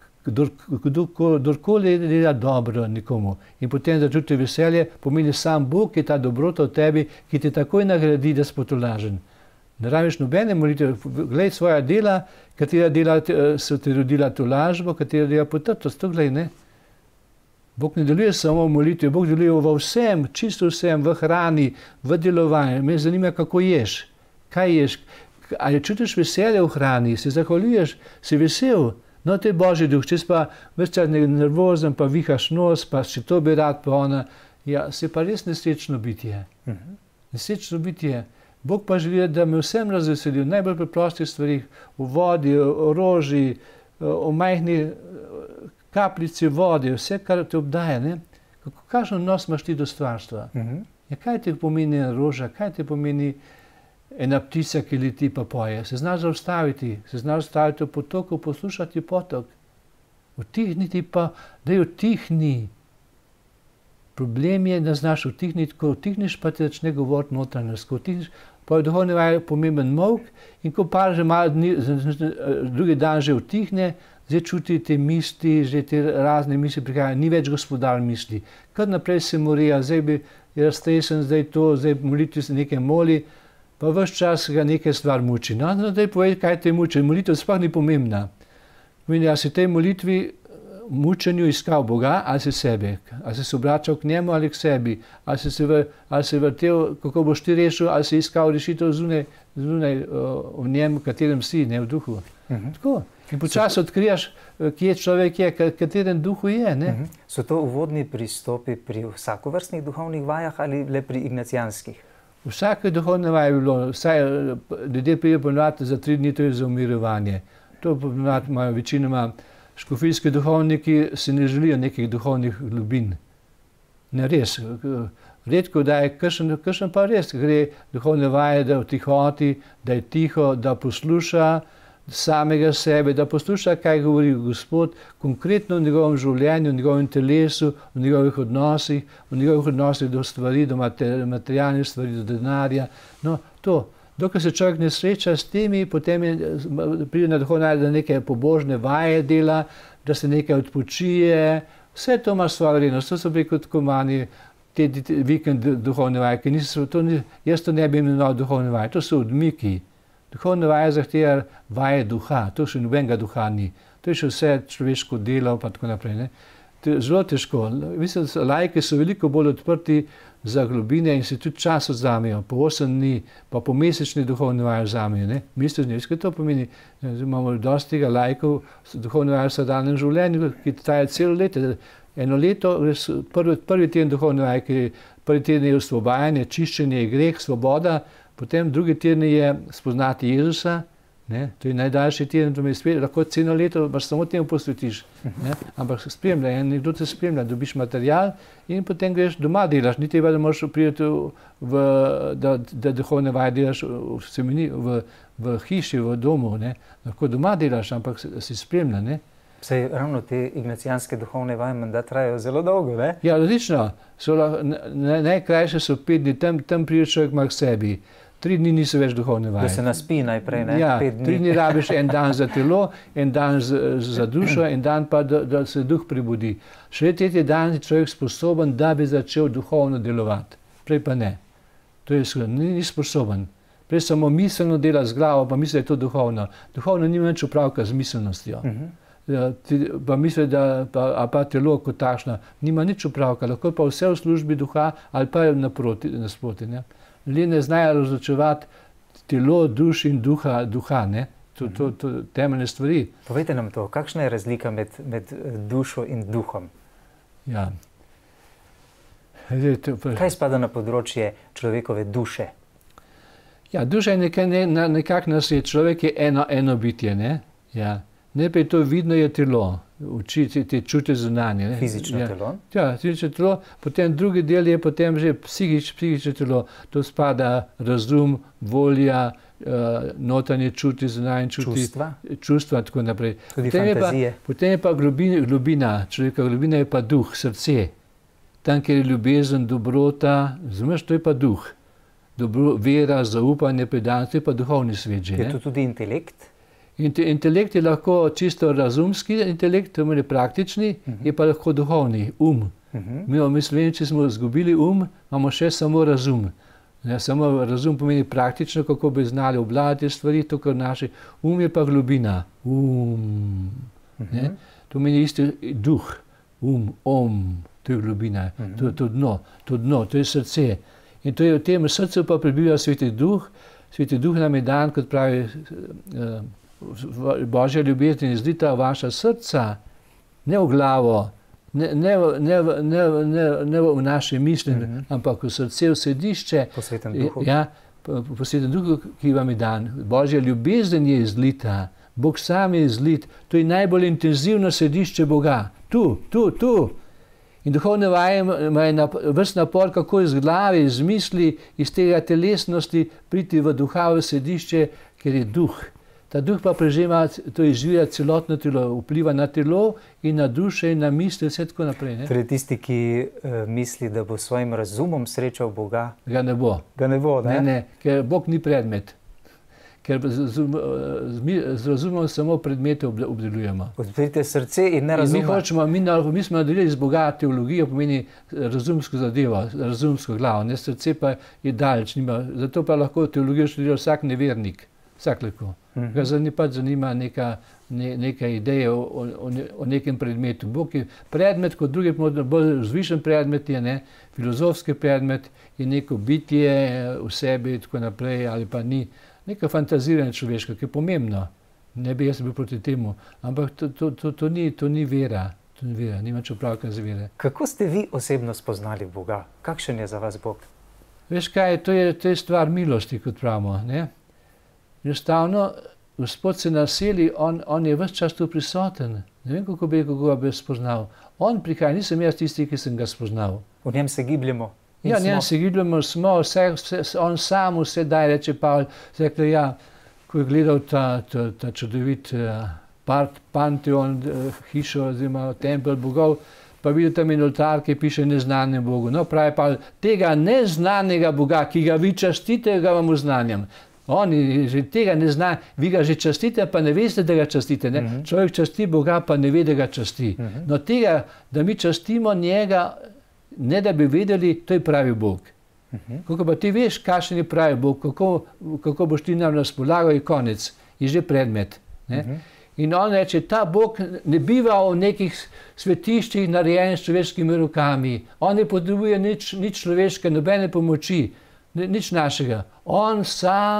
Kdorkoli dela dobro nekomu in potem začuti veselje, pomeni sam Bog, ki je ta dobrota v tebi, ki te takoj nagradi, da si potolažen. Ne rabiš nobene molitve, glej svoja dela, katera dela so ti rodila tolažbo, katera dela potrtost, to glej, ne. Bog ne deluje samo v molitvi, Bog deluje v vsem, čisto vsem, v hrani, v delovanju. Me zanima, kako ješ, kaj ješ, ali čutiš veselje v hrani, se zahvaljuješ, si vesel. No, to je Božji duh, če si pa ves čas nervozen, pa vihaš nos, pa si to bi rad, pa ona, ja, si pa res nesrečno bitje. Nesrečno bitje. Bog pa želi, da me vsem razveseli v najbolj preprostih stvarih, v vodi, o roži, o majhni kapljici vode, vse, kar te obdaja, ne? Kakšen odnos imaš ti do stvarstva? Ja, kaj ti pomeni roža, kaj ti pomeni ena ptica, ki leti pa poje? Se znaš zaustaviti, v potoku, poslušati potok. Utihniti pa, da je utihni. Problem je, da znaš utihniti, ko utihneš, pa ti začne govoriti notranjost. Ko utihneš, pa je duhovni vaj pomemben molk in ko pa že malo dni, drugi dan že utihne, zdaj čuti te misli, že te razne misli prihajajo, ni več gospodar misli. Kar naprej se morija, zdaj bi raztresen, zdaj to, zdaj molitvi se nekaj moli, pa ves čas ga nekaj stvar muči. No, zdaj povej, kaj te muči. Molitev sploh ni pomembna. Pomeni, a si tej molitvi mučenju iskal Boga, ali si sebe, ali si se obračal k njemu ali k sebi, ali si vrtel, kako boš ti rešil, ali si iskal rešitev zunaj v njem, v katerem si, ne v duhu. Tako. In počasi odkrijaš, kje človek je, katerem duhu je. Ne? So to uvodni pristopi pri vsakovrstnih duhovnih vajah ali le pri ignacijanskih? Vsake duhovne vaje je bilo, vsaj ljudje pridejo ponovati za 3 dni, to je za umirovanje. To ponovati imajo večinoma škofijski duhovniki, si ne želijo nekih duhovnih globin. Ne res. Redko da je, kakšen pa res gre duhovne vaje, da v tihoti, da je tiho, da posluša samega sebe, da posluša, kaj govori Gospod, konkretno v njegovem življenju, v njegovem telesu, v njegovih odnosih do stvari, do materialnih stvari, do denarja. No, to. Dokler se človek ne sreča s temi, potem pride na duhovne vaje, da neke pobožne vaje dela, da se nekaj odpočije. Vse to ima svojo vrednost. To so bili kot komani, te vikend duhovne vaje, jaz to ne bi imenoval duhovne vaje, to so odmiki. Duhovne vaje zahteva vaje duha, to še nobenega duha ni. To je še vse človeško delo pa tako naprej. Ne? Zelo težko. Mislim, da laiki so veliko bolj odprti za globine in si tudi čas odzamejo, po 8 dni, pa po mesečni duhovne vaje odzamejo. Mislim, da to pomeni, imamo dosti tega laikov, duhovne vaje v vsakdanjem življenju, ki traja celo leto. Eno leto, prvi teden duhovne vaje, ki prvi teden je osvobajanje, čiščenje, greh, svoboda, potem drugi teden je spoznati Jezusa, ne? To je najdaljši teden, to me spet, lahko celo leto samo temu posvetiš, ne? Ampak spremlja, nekdo te spremlja, dobiš material in potem greš doma delaš, ni treba, da moraš priti da duhovne vaje delaš v hiši, v domu, ne? Lahko doma delaš, ampak si spremlja, ne? Saj ravno te ignacijanske duhovne vaje menda trajajo zelo dolgo, ne? Ja, različno. Najkrajše so 5 dni, tam pride človek malo k sebi. 3 dni niso več duhovne vaje. Da se naspi najprej, ne? Ja, 5 dni. 3 dni rabiš, en dan za telo, en dan za dušo, en dan pa, da se duh prebudi. Šele tretji dan je človek sposoben, da bi začel duhovno delovati. Prej pa ne. To je ni sposoben. Prej samo miselno dela z glavo, pa misli, da je to duhovno. Duhovno nima nič opravka z miselnostjo. Pa misli, da pa telo kot takšno nima nič opravka, lahko pa vse v službi duha ali pa nasproti. Ljudje ne znajo razločevati telo, duš in duha, ne? To temeljne stvari. Povejte nam to, kakšna je razlika med dušo in duhom? Ja. Kaj spada na področje človekove duše? Ja, duša je nekako nas je, človek je eno bitje, ne? Ja. Najprej to vidno je telo, oči, te čute zunanje. Fizično telo? Ja, fizično telo, potem drugi del je potem že psihično telo. To spada razum, volja, notranje čuti, zunanje čuti. Čustva, tako naprej. Tudi fantazije. Potem je pa globina, človeka globina je pa duh, srce. Tam, kjer je ljubezen, dobrota, razumeš, to je pa duh. Vera, zaupanje, predanost, to je pa duhovni svet že. Je to tudi intelekt? Intelekt je lahko čisto razumski intelekt, to je praktični, je pa lahko duhovni, Mi Slovenci smo izgubili imamo še samo razum. Samo razum pomeni praktično, kako bi znali obvladati stvari, to kar naši. Je pa globina, To pomeni isti duh, to je globina, to dno, to je srce. In to je v tem srcu pa prebiva Sveti Duh. Sveti Duh nam je dan, kot pravi Božja ljubezen, izlita vaša srca, ne v glavo, ne v naše misli, ampak v srce, v središče. Po Svetem Duhu. Ja, po Svetem Duhu, ki vam je dan. Božja ljubezen je izlita, Bog sam je izlit, to je najbolj intenzivno središče Boga. Tu. In duhovne vaje imajo vrst napor, kako iz glave, iz misli, iz tega telesnosti priti v duha, v središče, ker je duh. Ta duh pa prežema, to izvira celotno telo, vpliva na telo in na duše in na misli, vse tako naprej. Ne? Torej tisti, ki misli, da bo svojim razumom srečal Boga, ga ne bo. Ga ne bo, ne? Ne, ker Bog ni predmet. Ker z razumom samo predmete obdelujemo. Odprite srce in ne razuma. Mi smo naredili z Boga teologijo, pomeni razumsko zadevo, razumsko glavo, ne, srce pa je daleč, zato pa lahko teologijo študira vsak nevernik, vsak lahko. Ga zanima neka ideja o nekem predmetu. Bog je predmet, kot drugi bolj vzvišen predmet je, ne, filozofski predmet je neko bitje v sebi in tako naprej, ali pa ni. Neka fantaziranje človeška, ki je pomembno. Ne bi jaz bil proti temu. Ampak to ni vera. To ni vera, nima opravka z vere. Kako ste vi osebno spoznali Boga? Kakšen je za vas Bog? Veš kaj, to je stvar milosti, kot pravimo. Enostavno, Gospod se naseli, on je ves čas tu prisoten. Ne vem, kako bi spoznal. On prihaja, nisem jaz tisti, ki sem ga spoznal. V njem se gibljemo. Ja, njem se gibljamo, smo, on sam vse daj, reče Pavel. Rekli, ja, ko je gledal ta čudovit panteon, hišo, oziroma tempelj bogov, pa videl tam en oltar, ki piše neznanem Bogu. No, pravi Pavel, tega neznanega Boga, ki ga vi častite, ga vam oznanjam. Oni že tega ne zna, vi ga že častite, pa ne veste, da ga častite. Ne? Človek časti Boga, pa ne ve, da ga časti. No tega, da mi častimo njega, ne da bi vedeli, to je pravi Bog. Kako pa ti veš, kakšen je pravi Bog, kako boš ti nam razpolagal, je konec, je že predmet. In on reče, ta Bog ne biva v nekih svetiščih narejenih s človeškimi rokami, on ne potrebuje nič človeške, nobene pomoči, nič našega. On sam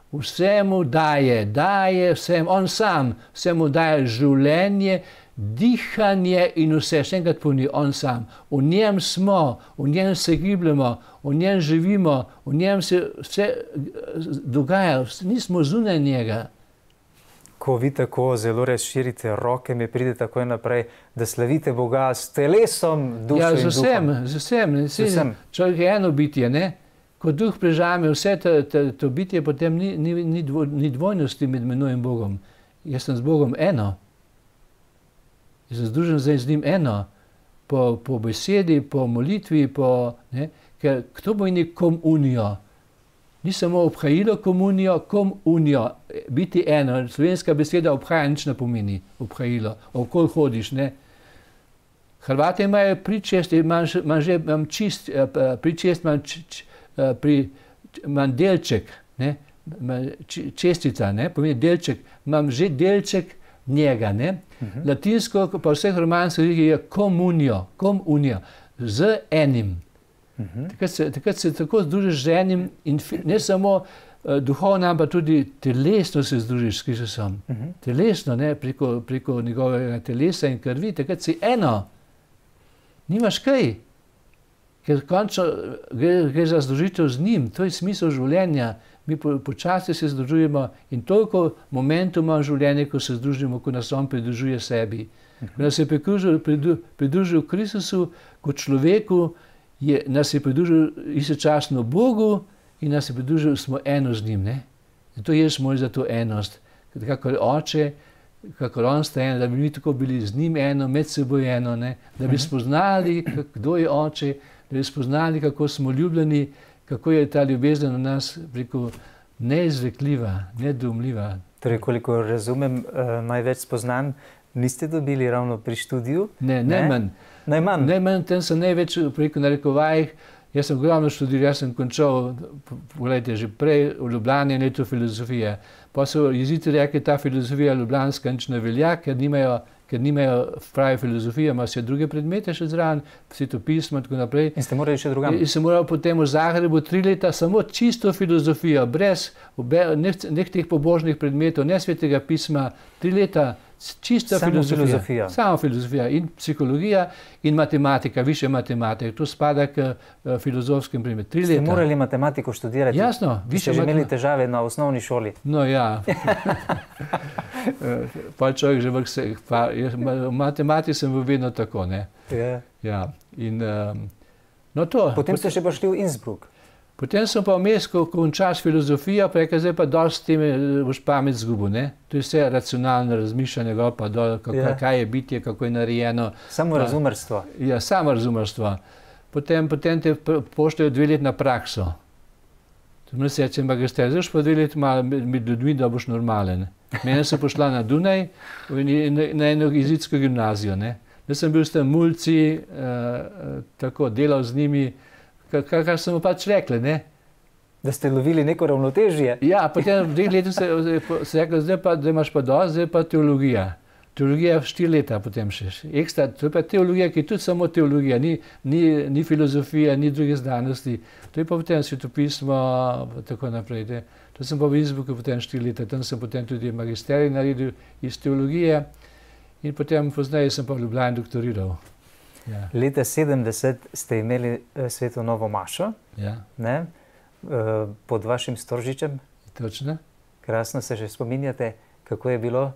vsemu daje vsem, on sam, vsemu daje življenje, dihanje in vse, še enkrat pomeni, on sam. V njem smo, v njem se gibljamo, v njem živimo, v njem se vse dogaja, nismo zunaj njega. Ko vi tako zelo razširite roke, mi pride takoj naprej, da slavite Boga s telesom, dušo in duhom. Ja, z vsem. Človek je eno bitje, ne? Ko duh prežame vse to bitje, potem ni dvojnosti med menoj in Bogom. Jaz sem z Bogom eno. Jaz sem združen zdaj z njim eno. Po besedi, po molitvi, ker kdo bo imel komunijo? Ni samo obhajilo komunijo, komunijo, biti eno. Slovenska beseda obhaja nič ne pomeni, obhajilo. Okoli hodiš, ne. Hrvati imajo pričest, imam delček, ne, čestica, ne, pomeni delček, imam že delček njega, ne. Latinsko, pa vseh romanskih je komunijo, z enim. Takrat se tako združiš z enim, in ne samo duhovno, ampak tudi telesno se združiš s Kristusom. Telesno, ne, preko njegovega telesa in krvi, takrat si eno. Nimaš kaj, ker končno gre za združitev z njim, to je smisel življenja. Mi počasi se združujemo in toliko momentov ima življenje, ko se združimo, ko nas on pridružuje sebi. Ko nas je pridružil Kristusu kot človeku, nas je pridružil istočasno Bogu in nas je pridružil, smo eno z njim. Ne? Zato jaz molim za to enost. Kakor oče, kakor on sta eno, da bi mi tako bili z njim eno, med seboj eno, ne? Da bi spoznali, kdo je oče, da bi spoznali, kako smo ljubljeni, kako je ta ljubezen v nas preko neizrekljiva, nedoumljiva. Torej, koliko razumem, največ spoznanj niste dobili ravno pri študiju? Ne, najmanj. Najmanj, tam sem največ preko narekovajih. Jaz sem ogromno študiral, jaz sem končal, pogledajte, že prej v Ljubljani leto filozofije. Pa so jezuiti rekli, ta filozofija ljubljanska nič ne velja, ker nimajo prave filozofije, imajo vse druge predmete še zraven, svetopismo in tako naprej. In ste morali še drugam? In sem moral potem v Zagrebu 3 leta samo čisto filozofijo, brez teh pobožnih predmetov, ne svetega pisma, 3 leta čista filozofija. Samo filozofija in psihologija in matematika, višja matematika. To spada k filozofskim predmetom. 3 leta. Ste morali matematiko študirati? Jasno. Ste že imeli težave na osnovni šoli? No ja. Pa človek že v matematiki sem bil vedno tako, ne. Ja. In no to. Potem ste še pa šli v Innsbruck. Potem sem pa vmes, ko končaš filozofijo, pa rekel, zdaj pa dosti teme boš pamet zgubil, ne. To je vse racionalno razmišljanje, pa dol, kaj je bitje, kako je narejeno. Samo razumerstvo. Ja, samo razumerstvo. Potem te pošljajo 2 let na prakso. Meni se reče, magister, zdaj pa 2 let med ljudmi, da boš normalen. Mene so pošla na Dunaj, na eno jezidsko gimnazijo, ne. Da sem bil s tem mulci, tako delal z njimi, kar sem mu pač rekli, ne. Da ste lovili neko ravnotežje? Ja, potem v 2 letih se rekli, zdaj imaš pa dosti, zdaj pa teologija. Teologija 4 leta potem še. Ekstra, to je pa teologija, ki je tudi samo teologija, ni filozofija, ni druge znanosti. To je pa potem svetopismo, tako naprej. To sem pa v Innsbrucku potem 4 leta, tam sem potem tudi magisterij naredil iz teologije in potem pozneje sem pa v Ljubljani doktoriral. Ja. Leta 70 ste imeli sveto novo mašo, ne, pod vašim Storžičem. Točno. Krasno se že spominjate, kako je bilo?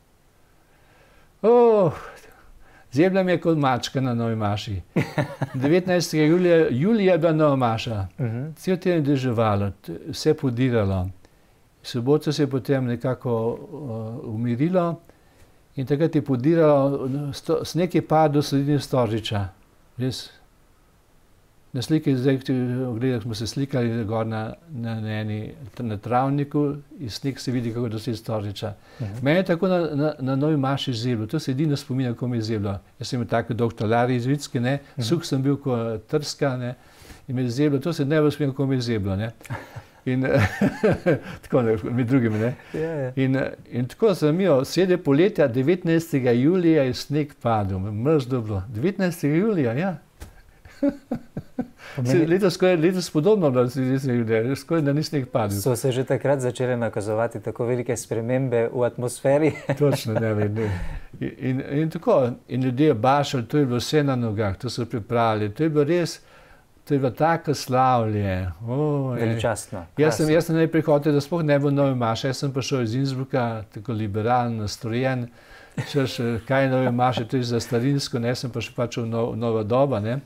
Zebla mi je kot mačka na novi maši. 19. julija je bila nova maša. Cel teden je deževalo, vse podiralo. Soboto se je potem nekako umirilo. In takrat je podiralo, sneg je padel sredini Storžiča. Res. Na sliki, zdaj, gledali smo se slikali gor na travniku in sneg se vidi, kako je dosed Storžiča. Mene je tako na novi maši zeblo, to se edino spominja, kako mi je zeblo. Jaz sem imel tako dolg talar izvitski, ne, suh sem bil kot trska, ne, in me je zeblo, to se najbolj spominja, kako mi je zeblo, ne. In tako med drugim, ne. In tako sem imel sredi poletja, 19. julija je sneg padel, mrzlo bilo. 19. julija, ja. Letos podobno, da skoraj da ni sneg padel. So se že takrat začele nakazovati tako velike spremembe v atmosferi? Točno, ne. In tako, in ljudje bašali, to je bilo vse na nogah, to so pripravili, to je bilo res, to je bilo tako slavje. Veličastno. Jaz sem najprej hotel, da sploh ne bo nove maše, jaz sem prišel iz Innsbrucka, tako liberalno nastrojen, češ, kaj je nove maše, to je za starinsko, ne, sem prišel pač v nova doba, ne.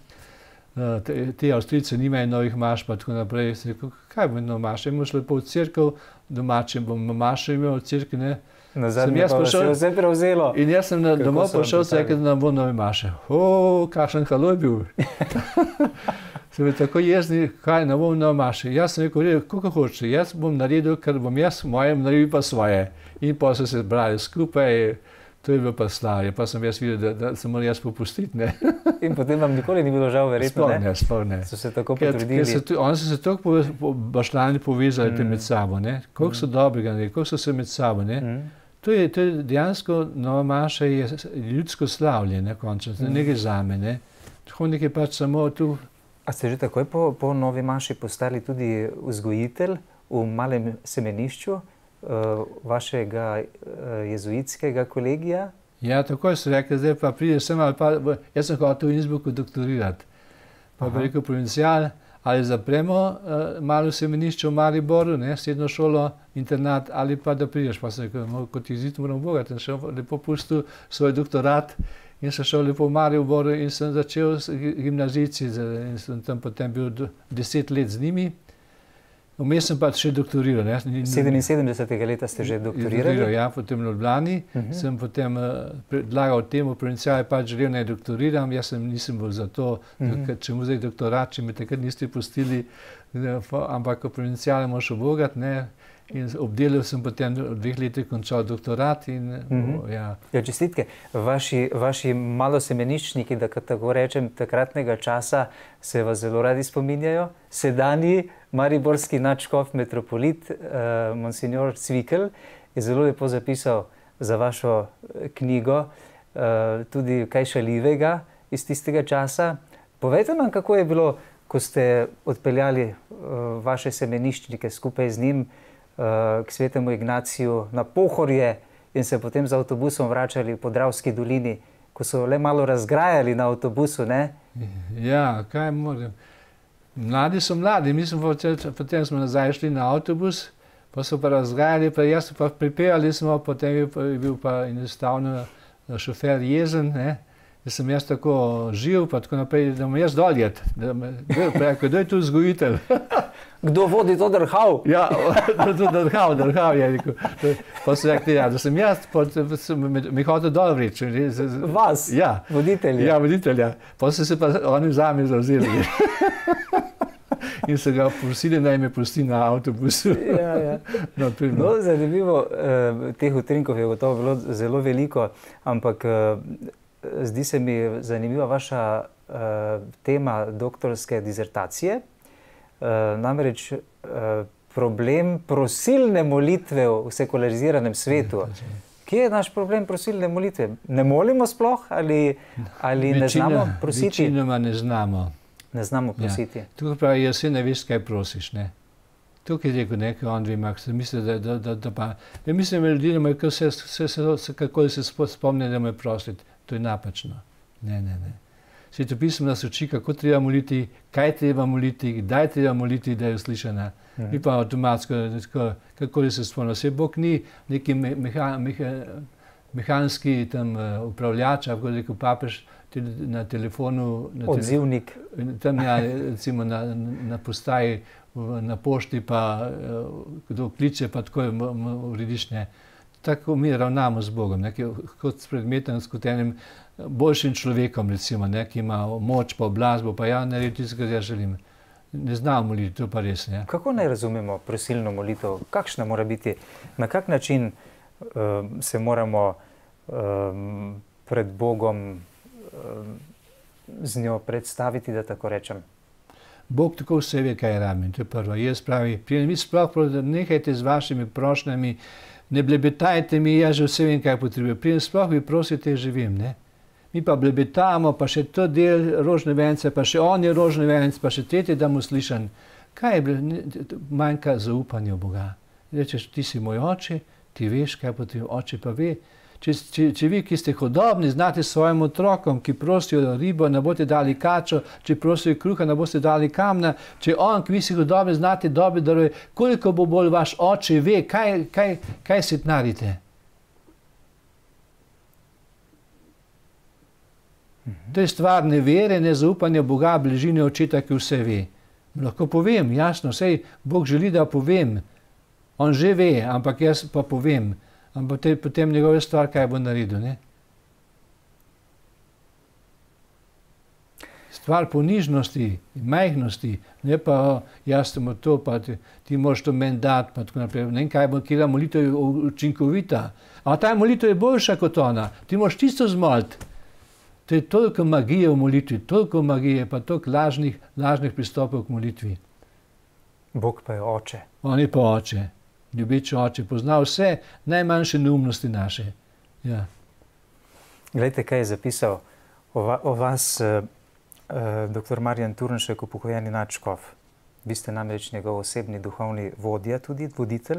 Te Avstrijce nimajo novih maš, pa tako naprej. Sem rekel, kaj bo nova maša, imaš lepo v cerkev, domače bom mašo imel v cerkev, ne. Nazadnje pa vas je vse prevzelo. In jaz sem domov prišel, sem rekel, da nam bo nove maše. Kakšen halo je bil. Sem bil tako jezni, kaj, ne bom nove maše. Jaz sem rekel, kako hoče, jaz bom naredil, ker bom jaz moje, naredil pa svoje. In pa so se zbrali skupaj, to je bilo pa slavje, pa sem jaz videl, da se moram jaz popustiti, ne. In potem vam nikoli ni bilo žal, verjetno, ne? Sploh ne. So se tako potrudili. Oni so se tako bašljani povezali med sabo, ne. Koliko so dobrega, ne, koliko so se med sabo, ne. To je dejansko nova maša je ljudsko slavlje, ne, končno, nekaj zame, ne. Hodnik je pač samo tu. A ste že takoj po novi maši postali tudi vzgojitelj v malem semenišču vašega jezuitskega kolegija? Ja, takoj sem rekel, zdaj pa prideš sem, ali pa, jaz sem hotel v Innsbrucku doktorirati. Pa bi rekel provincial, ali zapremo malo semenišče v Mariboru, ne, srednjo šolo, internat, ali pa da prideš. Pa sem rekel, kot jezit moram bogati, in sem lepo pustil svoj doktorat in sem šel lepo v Mariboru in sem začel s gimnazijci in sem tam potem bil 10 let z njimi. Vmes sem pa še doktoriral. 77. leta ste že doktorirali? Ja, potem v Ljubljani. Sem potem predlagal temu provincialu, pač želel naj doktoriram. Jaz nisem bil za to, če mu zdaj doktorat, če me takrat niste pustili, ampak kot provincial moraš obogati, ne. In obdelal sem potem v 2 letih končal doktorat in ja. Ja, čestitke. Vaši malosemeniščniki, da tako rečem, takratnega časa se vas zelo radi spominjajo. Sedanji mariborski nadškof metropolit, monsignor Cvikl, je zelo lepo zapisal za vašo knjigo tudi kaj šaljivega iz tistega časa. Povejte nam, kako je bilo, ko ste odpeljali vaše semeniščnike skupaj z njim k svetemu Ignaciju na Pohorje in se potem z avtobusom vračali po Dravski dolini, ko so le malo razgrajali na avtobusu, ne? Ja, kaj moram. Mladi so mladi, mi smo potem smo nazaj šli na avtobus, pa so pa razgrajali, pa jaz pa pripevali smo, potem je bil pa enostavno šofer jezen, ne? Da sem jaz tako živ, pa tako naprej, da bom jaz dol jet. Kdo je tu vzgojitelj? Kdo vodi to drhav? Ja, drhav je rekel. Pa sem rekel, ja, da sem jaz, pa mi hotel dol vreči. Vas? Ja. Voditelja? Ja, voditelja. Pa so se pa oni zame zavzeli. In so ga prosili, naj me pusti na avtobusu. Ja. No, zanimivo, teh utrinkov je gotovo bilo zelo veliko, ampak zdi se mi zanimiva vaša tema doktorske dizertacije, namreč problem prosilne molitve v sekulariziranem svetu. Kje je naš problem prosilne molitve? Ne molimo sploh ali ne znamo prositi? Večinoma ne znamo. Ne znamo prositi. Ja. Tukaj pravi, jaz ne veš, kaj prosiš, ne. Tukaj je rekel nekaj, on vi ima, misli, da pa... Ja mislim, da ljudje imajo, kako se spomne, da me prositi. To je napačno. Ne. Svetopismo nas uči, kako treba moliti, kaj treba moliti, kdaj treba moliti, da je uslišana. Mi pa avtomatsko, kako se spomne. Vse Bog ni neki mehanski upravljač, kako je rekel papež, na telefonu... Odzivnik. Tam ja, recimo na postaji, na pošti pa, kdo kliče, pa tako urediš, ne. Tako mi ravnamo z Bogom, ne, kot s predmetom, kot enim boljšim človekom, recimo, ne, ki ima moč, pa oblast, pa ja, naredi tisto, kar jaz želim. Ne znamo moliti, to pa res, ne. Kako naj razumemo prosilno molitev? Kakšna mora biti? Na kak način se moramo pred Bogom z njo predstaviti, da tako rečem? Bog tako vse ve, kaj rabim, to je prvo. Jaz pravi, mi sploh nehajte z vašimi prošnjami, ne blebetajte mi, jaz že vse vem, kaj potrebujem. Sploh vi prosite, živim, ne. mi pa blebetamo, pa še to del rožne vence, pa še on je rožne vence, pa še tretji, da mu slišan. Kaj je bilo? Manjka zaupanja v Boga. Rečeš, ti si moj oče, ti veš, kaj pa ti oče pa ve. Če vi, ki ste hodobni, znate svojim otrokom, ki prosijo ribo, ne boste dali kačo, če prosijo kruha, ne boste dali kamna, če on, ki vi si hodobni, znate dobre darove, koliko bo bolj vaš oče ve, kaj sitnarite. To je stvar nevere, nezaupanja Boga, bližine očeta, ki vse ve. Lahko povem, jasno, sej Bog želi, da povem. On že ve, ampak jaz pa povem. Ampak potem njegove stvar, kaj bo naredil, ne? Stvar ponižnosti, majhnosti, ne pa jaz temu to, pa ti moraš to meni dati, pa tako naprej. Ne vem, kaj bo, kjera molitev je učinkovita. A ta molitev je boljša kot ona. Ti moraš čisto zmoliti. To je toliko magije v molitvi, toliko magije, pa toliko lažnih pristopov k molitvi. Bog pa je oče. On je pa oče. Ljubeč oče, pozna vse najmanjše neumnosti naše. Ja. Glejte, kaj je zapisal o vas dr. Marjan Turnšek, upokojeni nadškof. Vi ste namreč njegov osebni duhovni vodja, tudi voditelj.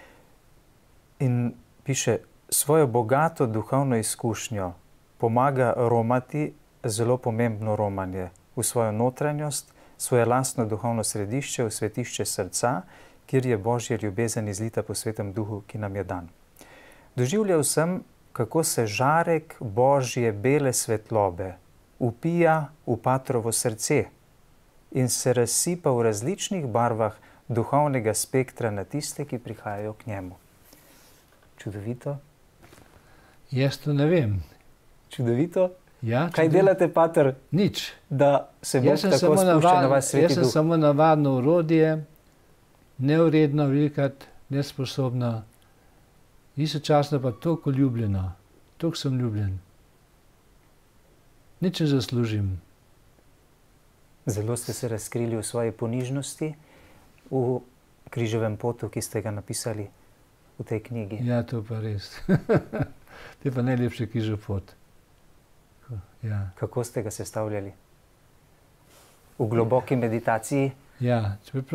In piše, svojo bogato duhovno izkušnjo pomaga romati zelo pomembno romanje v svojo notranjost, svoje lastno duhovno središče, v svetišče srca, kjer je Božja ljubezen izlita po svetem duhu, ki nam je dan. Doživljal sem, kako se žarek Božje bele svetlobe vpija v patrovo srce in se razsipa v različnih barvah duhovnega spektra na tiste, ki prihajajo k njemu. Čudovito? Jaz to ne vem. Čudovito? Ja, kaj delate, pater? Nič. Da se Bog tako spušča na vas sveti duh? Jaz sem samo navadno orodje, neuredno, velikrat, nesposobno, istočasno pa toliko ljubljeno, toliko sem ljubljen. Nič ne zaslužim. Zelo ste se razkrili v svoji ponižnosti v križevem potu, ki ste ga napisali v tej knjigi. Ja, to pa res. To je pa najlepši križev pot. Ja. Kako ste ga sestavljali? V globoki meditaciji? Ja,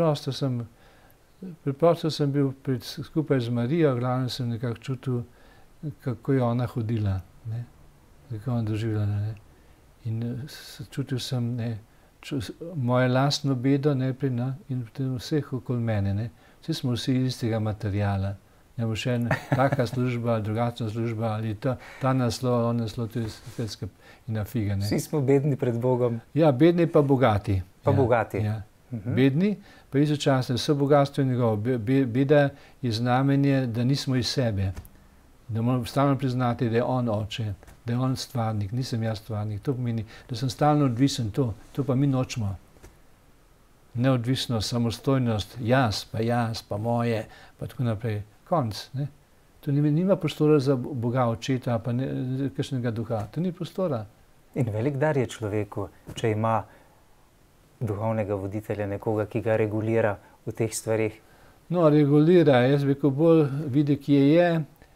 preprosto sem bil skupaj z Marijo, glavno sem nekako čutil, kako je ona hodila, ne? Kako je ona doživljala. Ne? In čutil sem moje lastno bedo najprej, ne? In potem vseh okoli mene. Ne? Vsi smo vsi istega materiala. Ne bo še ena taka služba, drugačna služba, ali ta naslov, on naslov, to je svetska ina figa. Ne? Vsi smo bedni pred Bogom. Ja, bedni pa bogati. Pa bogati. Ja. Bedni, pa istočasno vse bogatstvo je njegovo. Beda je znamenje, da nismo iz sebe. Da moramo stalno priznati, da je on oče, da je on stvarnik, nisem jaz stvarnik. To pomeni, da sem stalno odvisen, to pa mi nočemo. Neodvisnost, samostojnost, jaz, pa moje, pa tako naprej. Konc, ne? To nima prostora za Boga očeta, pa kakšnega duha. To ni prostora. In velik dar je človeku, če ima duhovnega voditelja, nekoga, ki ga regulira v teh stvarih. No, regulira, jaz bi bolj vidi, kje je,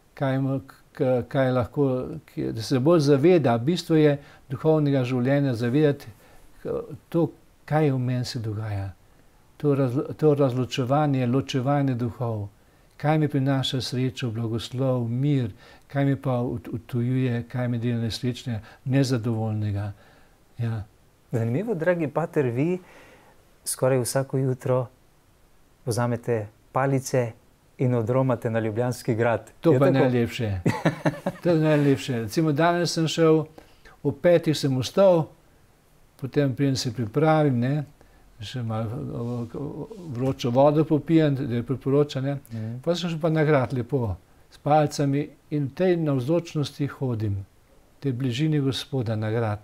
kaj lahko, da se bolj zaveda. Bistvo je duhovnega življenja zavedati to, kaj v meni se dogaja. To razločevanje, ločevanje duhov. Kaj mi prinaša srečo, blagoslov, mir, kaj mi pa utujuje, kaj mi dela nesrečnega, nezadovoljnega. Ja. Zanimivo, dragi pater, vi skoraj vsako jutro vzamete palice in odromate na Ljubljanski grad. To pa je najlepše. To je najlepše. Recimo danes sem šel, ob 5 sem vstal, potem prijem se pripravim, ne? Še malo vročo vodo popijem, da je priporoča, pa sem šel pa na grad lepo, s palcami in v tej navzočnosti hodim, v tej bližini Gospoda na grad.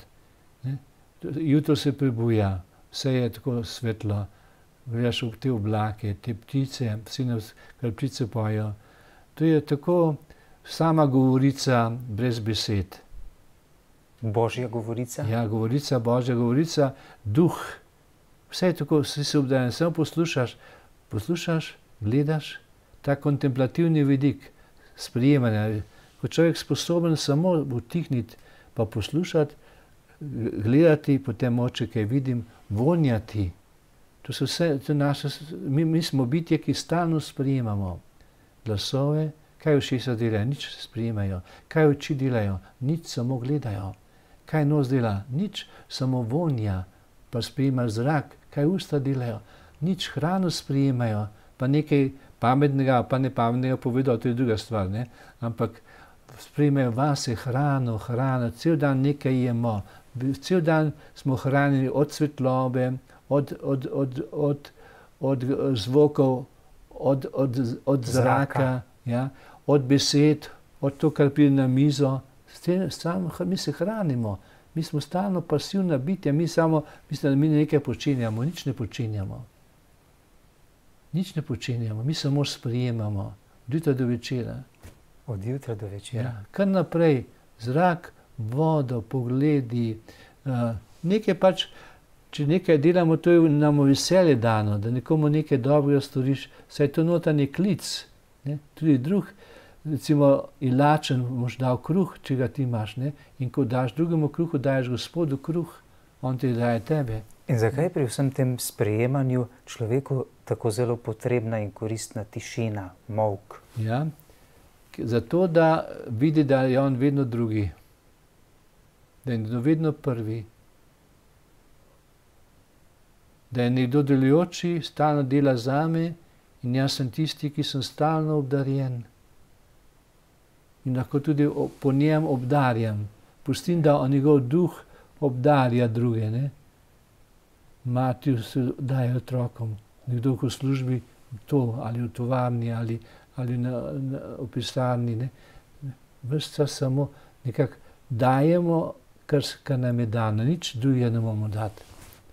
Jutro se prebuja, vse je tako svetlo, gledaš v te oblake, te ptice, kar ptice pojejo. To je tako sama govorica brez besed. Božja govorica? Ja, govorica, Božja govorica, duh. Vse je tako, vsi se obdajajo, samo poslušaš, gledaš, ta kontemplativni vidik sprejemanja. Ko človek sposoben samo utihniti, pa poslušati, gledati, potem moče, kaj vidim, vonjati. To so vse, to naše, mi smo bitje, ki stalno sprejemamo glasove. Kaj ušesa delajo? Nič sprejemajo. Kaj oči delajo? Nič, samo gledajo. Kaj nos dela? Nič, samo vonja, pa sprejema zrak. Kaj usta delajo? Nič, hrano sprejemajo, pa nekaj pametnega, pa nepametnega povedal, to je druga stvar, ne? Ampak sprejemajo vase hrano, cel dan nekaj jemo. Cel dan smo hranjeni od svetlobe, od zvokov, od zraka, ja? Od besed, od to, kar pride na mizo. Mi se hranimo, mi smo stalno pasivna bitja, mi mislimo, da mi nekaj počenjamo, nič ne počenjamo. Nič ne počenjamo, mi samo sprejemamo, od jutra do večera. Od jutra do večera. Ja, kar naprej, zrak, vodo, pogledi, nekaj pač, če nekaj delamo, to je nam veselje dano, da nekomu nekaj dobrega storiš, saj to notranji klic, ne? Tudi drug, recimo ilačen, boš dal kruh, če ga ti imaš, ne? In ko daš drugemu kruhu, daješ Gospodu kruh, on ti daje tebe. In zakaj pri vsem tem sprejemanju človeku tako zelo potrebna in koristna tišina, molk? Ja, zato, da vidi, da je on vedno drugi, da je vedno prvi, da je nekdo delujoči, stalno dela zame in jaz sem tisti, ki sem stalno obdarjen. In lahko tudi po njem obdarjam. Pustim, da njegov duh obdarja druge, ne? Mati se daje otrokom, nekdo v službi to, ali v tovarni, ali v pisarni, ne? Ves čas samo nekako dajemo, kar nam je dano, nič drugega ne moramo dati.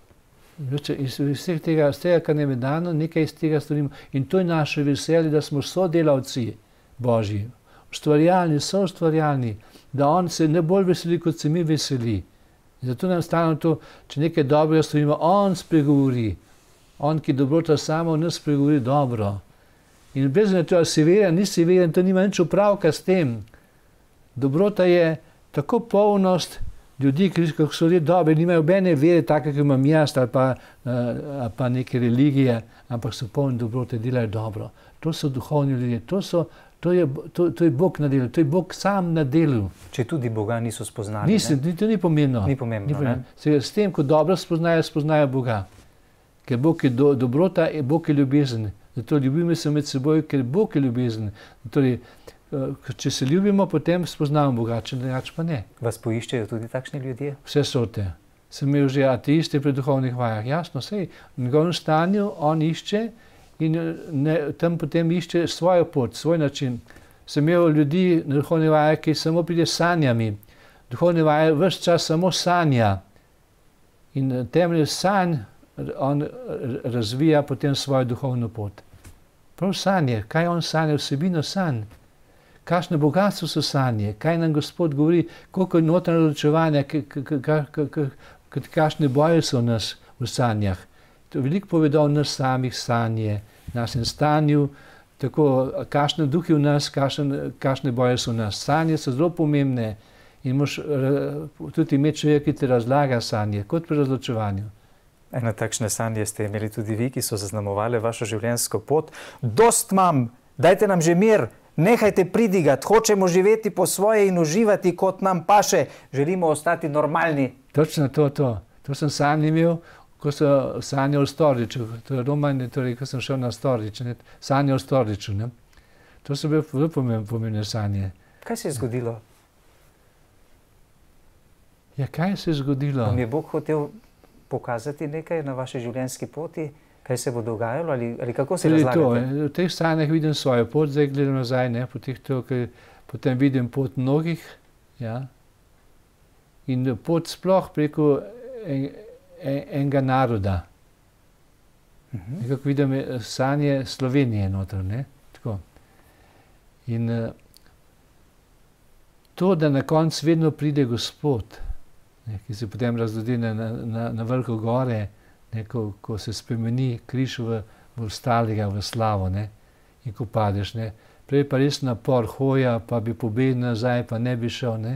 Iz tega, kar nam je dano, nekaj iz tega storimo. In to je naše veselje, da smo sodelavci Božji, ustvarjalni, soustvarjalni, da on se ne bolj veseli, kot se mi veseli. Zato nam stalno to, če nekaj dobrega storimo, on spregovori. On, ki dobrota samo nas spregovori dobro. In brez na to, ali si veren, nisi veren, to nima nič opravka s tem. Dobrota je tako polnost ljudi, ki so ljudje dobri, nimajo nobene vere, tako, kot imam jaz, ali pa neke religije, ampak so polni dobrote, delajo dobro. To so duhovni ljudje, to je Bog na delu, to je Bog sam na delu. Če tudi Boga niso spoznali. To ni pomembno. Ni pomembno. S tem, ko dobro spoznajo Boga. Ker Bog je dobrota, Bog je ljubezen. Zato ljubimo se med seboj, ker Bog je ljubezen. Torej, če se ljubimo, potem spoznamo Boga, če drugače pa ne. Vas poiščejo tudi takšni ljudje? Vse sorte. Sem imel že ateiste pri duhovnih vajah. Jasno, sej, v njegovem stanju on išče in tam potem išče svojo pot, svoj način. Sem imel ljudi na duhovnih vajah, ki samo pride s sanjami. Duhovne vaje ves čas samo sanja. In temelj sanj on razvija potem svojo duhovno pot. Prav sanje, kaj on sanja, vsebino sanj. Kakšne bogatstvo so sanje, kaj nam Gospod govori, koliko je notranje odločevanja, kakšne boje so v nas v sanjah. To veliko povedo o nas samih sanje, našem stanju, tako kakšne duhi v nas, kakšne boje so v nas. Sanje so zelo pomembne in moraš tudi imeti človek, ki ti razlaga sanje, kot pri razločevanju. Eno takšne sanje ste imeli tudi vi, ki so zaznamovali vašo življenjsko pot. Dost imam, dajte nam že mir, nehajte pridigati, hočemo živeti po svoje in uživati, kot nam paše, želimo ostati normalni. Točno to. To sem sanje imel, ko sem sanjal o Storžiču. To je roman, torej, ko sem šel na Storžič, sanje o Storžiču. Ne? To so bile zelo pomembne sanje. Kaj se je zgodilo? Ja, kaj se je zgodilo? Vam je Bog hotel pokazati nekaj na vaši življenjski poti? Kaj se bo dogajalo ali kako se razlagate? V teh sanjah vidim svojo pot, zdaj gledam nazaj, ne, potem vidim pot mnogih, ja, in pot sploh preko enega naroda. Nekako vidim sanje Slovenije noter, ne, tako. In to, da na koncu vedno pride Gospod, ne, ki se potem razlodi na vrhu gore, ne, ko se spremeni križ v stalega, v slavo, ne, in ko padeš. Ne. Prej pa res napor hoja, pa bi pobegnil nazaj, pa ne bi šel. Ne.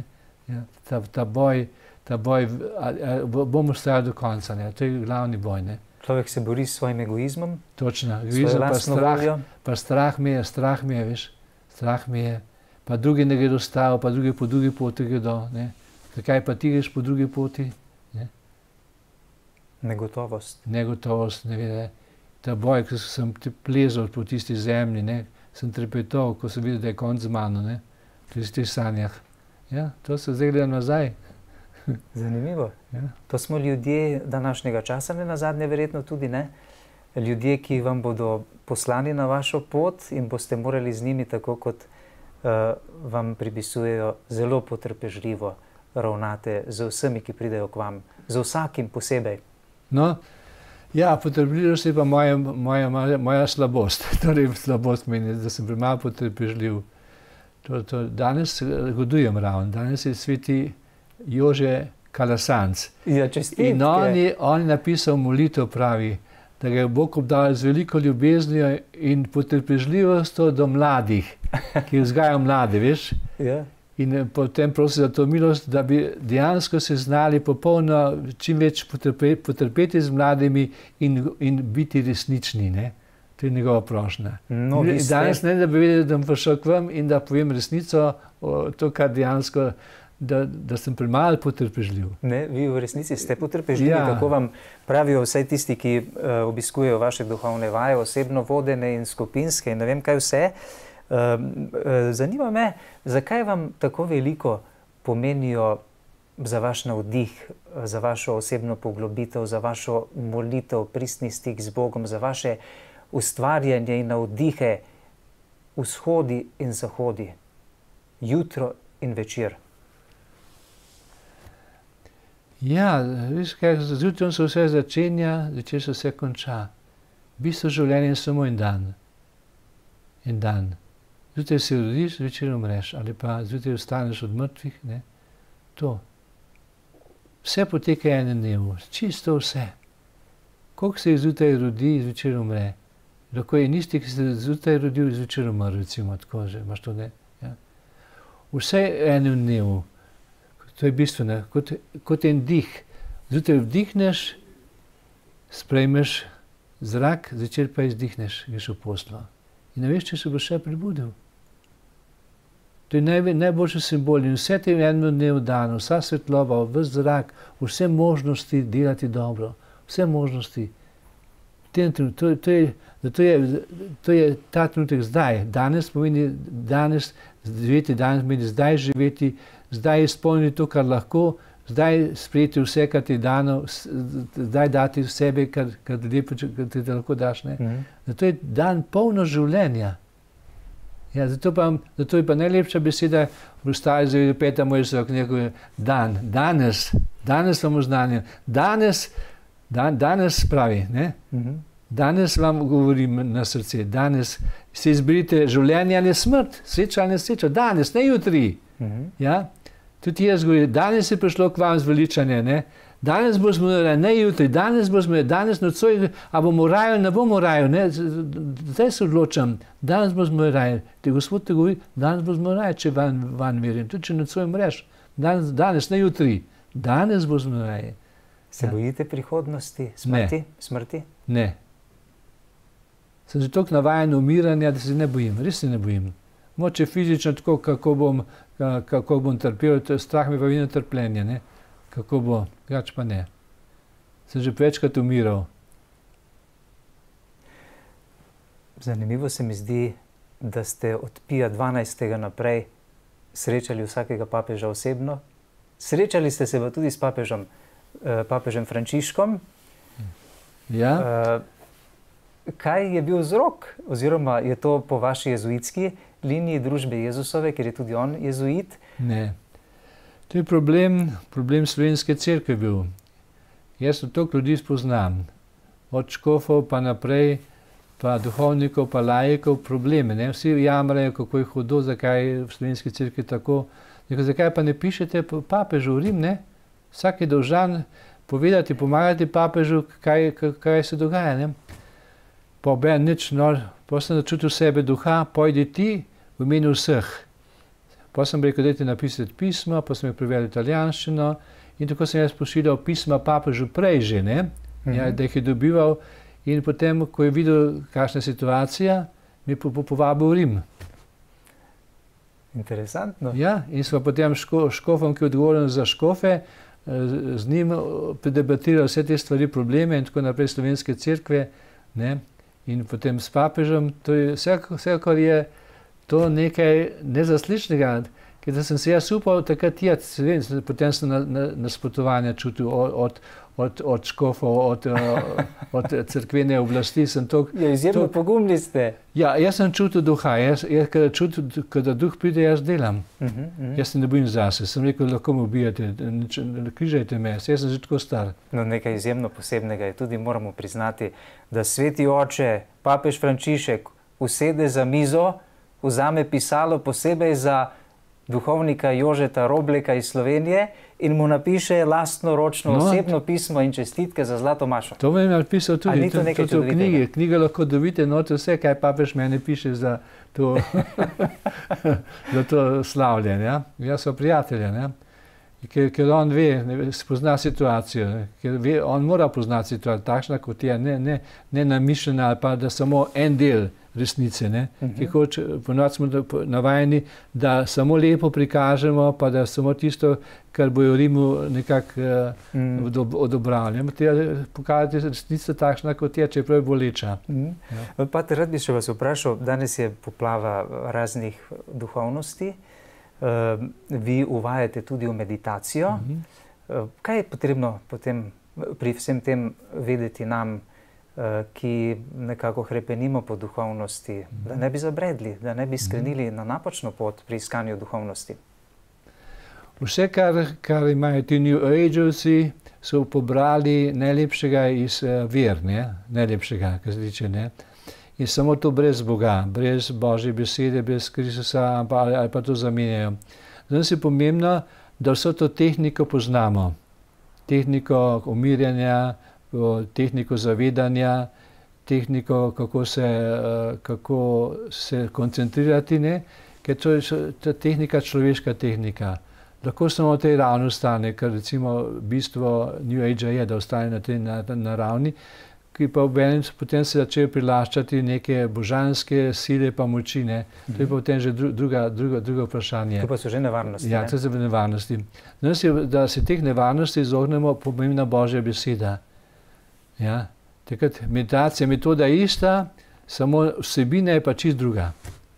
Ja, ta boj, bomo stajali do konca, ne? To je glavni boj. Ne? Človek se bori s svojim egoizmom. Točno, egoizem pa strah me je, veš, strah me je. Pa drugi ne gredo stavo, pa drugi po drugi poti gredo. Ne? Zakaj pa ti greš po drugi poti? Ne? Negotovost. Negotovost, ne vem. Ta boj, ko sem plezal po tisti zemlji, ne? Sem trepetal, ko sem videl, da je konc z mano, ne? V tistih sanjah. Ja, to se zdaj gleda nazaj. Zanimivo. Ja. To smo ljudje današnjega časa, ne nazadnje verjetno tudi, ne? Ljudje, ki vam bodo poslani na vašo pot in boste morali z njimi, tako kot vam pripisujejo, zelo potrpežljivo ravnate z vsemi, ki pridejo k vam, z vsakim posebej. No, ja, potrpežljivost je pa moja slabost. Torej, slabost meni, da sem premalo potrpežljiv. Danes godujem ravno, danes je sveti Jože Kalasanc. Ja, čestitke. In on je napisal molitev, pravi, da ga je Bog obdal z veliko ljubeznijo in potrpežljivostjo do mladih, ki vzgajajo mlade, veš? Ja. In potem prosi za to milost, da bi dejansko se znali popolno čim več potrpeti z mladimi in biti resnični, ne? To je njegova prošnja. No, danes ne, da bi vedeli, da bom prišel k vam in da povem resnico, to, kar dejansko, da sem premalo potrpežljiv. Ne, vi v resnici ste potrpežljivi, Ja. kako vam pravijo vsaj tisti, ki obiskujejo vaše duhovne vaje, osebno vodene in skupinske in ne vem kaj vse. Zanima me, zakaj vam tako veliko pomenijo za vaš navdih, za vašo osebno poglobitev, za vašo molitev, pristni stik z Bogom, za vaše ustvarjanje in navdihe, vzhodi in zahodi, jutro in večer. Ja, veš kaj, zjutraj se vse začenja, zvečer se vse konča. V bistvu življenje je samo en dan. En dan. Zjutraj se rodiš, zvečer umreš, ali pa zjutraj vstaneš od mrtvih, ne. To. Vse poteka enem dnevu, čisto vse. Koliko se zjutraj rodi, zvečer umre. Lahko je isti, ki se zjutraj rodil, zvečer umrl, recimo, tako že, imaš to, ne. Ja. Vse enem dnevu. To je bistveno, kot en dih. Zjutraj vdihneš, sprejmeš zrak, zvečer pa izdihneš, greš v poslo. In ne veš, če se boš še prebudil. To je najboljši simbol in vse te enem dnevu dano, vsa svetloba, ves zrak, vse možnosti delati dobro, vse možnosti. To je ta trenutek zdaj. Danes pomeni danes živeti, danes pomeni zdaj živeti, zdaj izpolniti to, kar lahko, zdaj sprejeti vse, kar ti je dano, zdaj dati v sebe, kar ti lahko daš. Zato je dan polno življenja. Ja, zato je pa najlepša beseda v Ustavi za Peta Mojsova knjigo dan. Danes vam oznanjam. Danes pravi, ne? Danes vam govorim na srce. Danes se izberite življenje ali smrt, sreča ali nesreča. Danes, ne jutri. Ja? Tudi jaz govorim, danes je prišlo k vam zveličanje, ne? Danes bo zmorila, ne jutri, danes bo zmorila, danes nocoj, a bomo rajali, ne bomo rajali, ne? Zdaj se odločam, danes bo zmorila. Gospod te govori, danes bo zmorila, če van verim, tudi če nocoj mreš. Danes, ne jutri, danes bo zmorila. Se bojite prihodnosti, smrti? Ne. Sem že toliko navajen umiranja, da se ne bojim, res se ne bojim. Moče fizično tako, kako bom trpel, strah me pa vino trpljenje, ne? Kako bo, drugače pa ne. Sem že večkrat umiral. Zanimivo se mi zdi, da ste od Pija 12. naprej srečali vsakega papeža osebno. Srečali ste se pa tudi s papežem Frančiškom. Ja. Kaj je bil vzrok, oziroma je to po vaši jezuitski liniji družbe Jezusove, ker je tudi on jezuit? Ne. To je problem slovenske cerkve bil. Jaz toliko ljudi spoznam, od škofov pa naprej, pa duhovnikov, pa laikov, probleme. Ne? Vsi jamrajo, kako je hudo, zakaj je v slovenski cerkvi tako. Zakaj pa ne pišete papežu v Rim, ne? Vsak je dolžan povedati, pomagati papežu, kaj se dogaja, ne? Pa oben nič, no, pa sem začutil sebe duha, pojdi ti v imenu vseh. Pa sem rekel, dajte napisati pismo, pa sem jih prevedel italijanščino in tako sem jaz pošiljal pisma papežu prej že, ne? Ja, da jih je dobival in potem, ko je videl, kakšna je situacija, mi je povabil v Rim. Interesantno. Ja, in smo potem škofom, ki je odgovoren za škofe, z njim predebatirali vse te stvari, probleme in tako naprej slovenske cerkve, ne? In potem s papežem, to je vse, kar je to nekaj nezaslišnega, ker sem se jaz upal takrat jeti, potem sem nasprotovanja čutil od škofov, od cerkvene oblasti. Ja, izjemno pogumni ste. Ja, jaz sem čutil duha, kada čutil, kada duh pride, jaz delam. Jaz se ne bojim zase, sem rekel, lahko me ubijate, križajte me, jaz sem že tako star. No, nekaj izjemno posebnega je tudi, moramo priznati, da sveti oče, papež Frančišek, usede za mizo, vzame pisalo posebej za duhovnika Jožeta Robleka iz Slovenije in mu napiše lastnoročno osebno pismo in čestitke za Zlato mašo. To mi je napisal tudi. Ni to nekaj čudovitega? Knjige lahko dobite, noter vse, kaj papež meni piše za to, za to slavljenje. Ja? Jaz so prijatelja, ne? Ker on ve, spozna situacijo, ker ve, on mora poznati situacijo, takšna kot je, ne namišljena ali pa da samo en del resnice, ne? Ki hoče, ponovno smo navajeni, da samo lepo prikažemo, pa da samo tisto, kar bojo v Rimu nekako odobravali. Treba pokazati resnico takšna, kot je, čeprav je boleča. Pater, rad bi še vas vprašal, danes je poplava raznih duhovnosti, vi uvajate tudi v meditacijo. Kaj je potrebno potem pri vsem tem vedeti nam, ki nekako hrepenimo po duhovnosti, da ne bi zabredli, da ne bi skrenili na napačno pot pri iskanju duhovnosti? Vse, kar imajo ti New Ageovci, so pobrali najlepšega iz ver, ne? Najlepšega, kar se tiče, ne? In samo to brez Boga, brez Božje besede, brez Kristusa ali pa to zamenjajo. Zdaj je pomembno, da vso to tehniko poznamo. Tehniko umirjanja, tehniko zavedanja, tehniko, kako se koncentrirati, ne? Ker to je ta tehnika, človeška tehnika. Lahko samo v tej ravni ostane, ker recimo bistvo New Age je, da ostane na tej ravni, ki pa potem se začejo prilaščati neke božanske sile pa moči, ne. To je pa potem že drugo vprašanje. To pa so že nevarnosti, ne? Ja, to so nevarnosti. Da se teh nevarnosti izognemo, pomembna Božja beseda. Ja. Takrat meditacija, metoda je ista, samo vsebina je pa čist druga.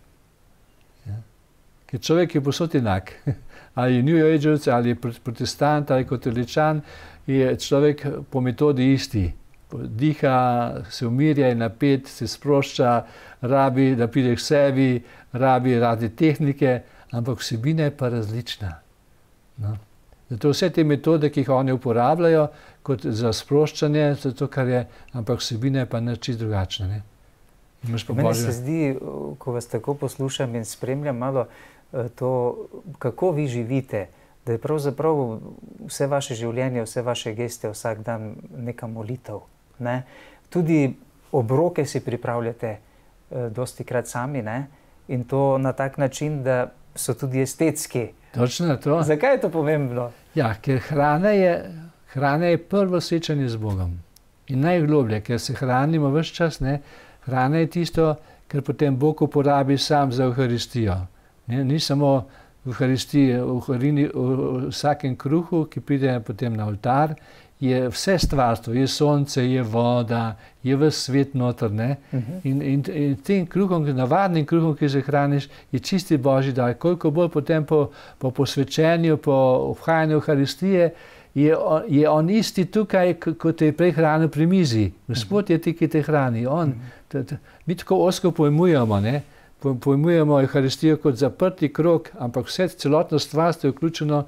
Ja. Ker človek je povsod enak. Ali je New Ageovec, ali je protestant, ali katoličan, je človek po metodi isti. Diha, se umirja, je napet, se sprošča, rabi, da pride k sebi, rabi razne tehnike, ampak vsebina je pa različna. No. Zato vse te metode, ki jih oni uporabljajo kot za sproščanje, zato kar je, ampak vsebina je pa čisto drugačna. Ne? Meni se zdi, ko vas tako poslušam in spremljam malo to, kako vi živite, da je pravzaprav vse vaše življenje, vse vaše geste vsak dan neka molitev. Ne? Tudi obroke si pripravljate dostikrat sami, ne? In to na tak način, da so tudi estetski. Točno to. Zakaj je to pomembno? Ja, ker hrana je prvo srečanje z Bogom. In najgloblje, ker se hranimo ves čas, ne? Hrana je tisto, kar potem Bog uporabi sam za Evharistijo. Ni samo Evharistije, v vsakem kruhu, ki pride potem na oltar, je vse stvarstvo, je sonce, je voda, je ves svet noter, ne? In tem kruhom, navadnim kruhom, ki se hraniš, je čisti Božji dar. Koliko bolj potem po posvečenju, po obhajanju Evharistije, je on isti tukaj, kot te je prej hranil pri mizi. Gospod je ti, ki te hrani. Mi tako ozko pojmujemo, ne? Pojmujemo Evharistijo kot zaprti krog, ampak vse celotno stvarstvo je vključeno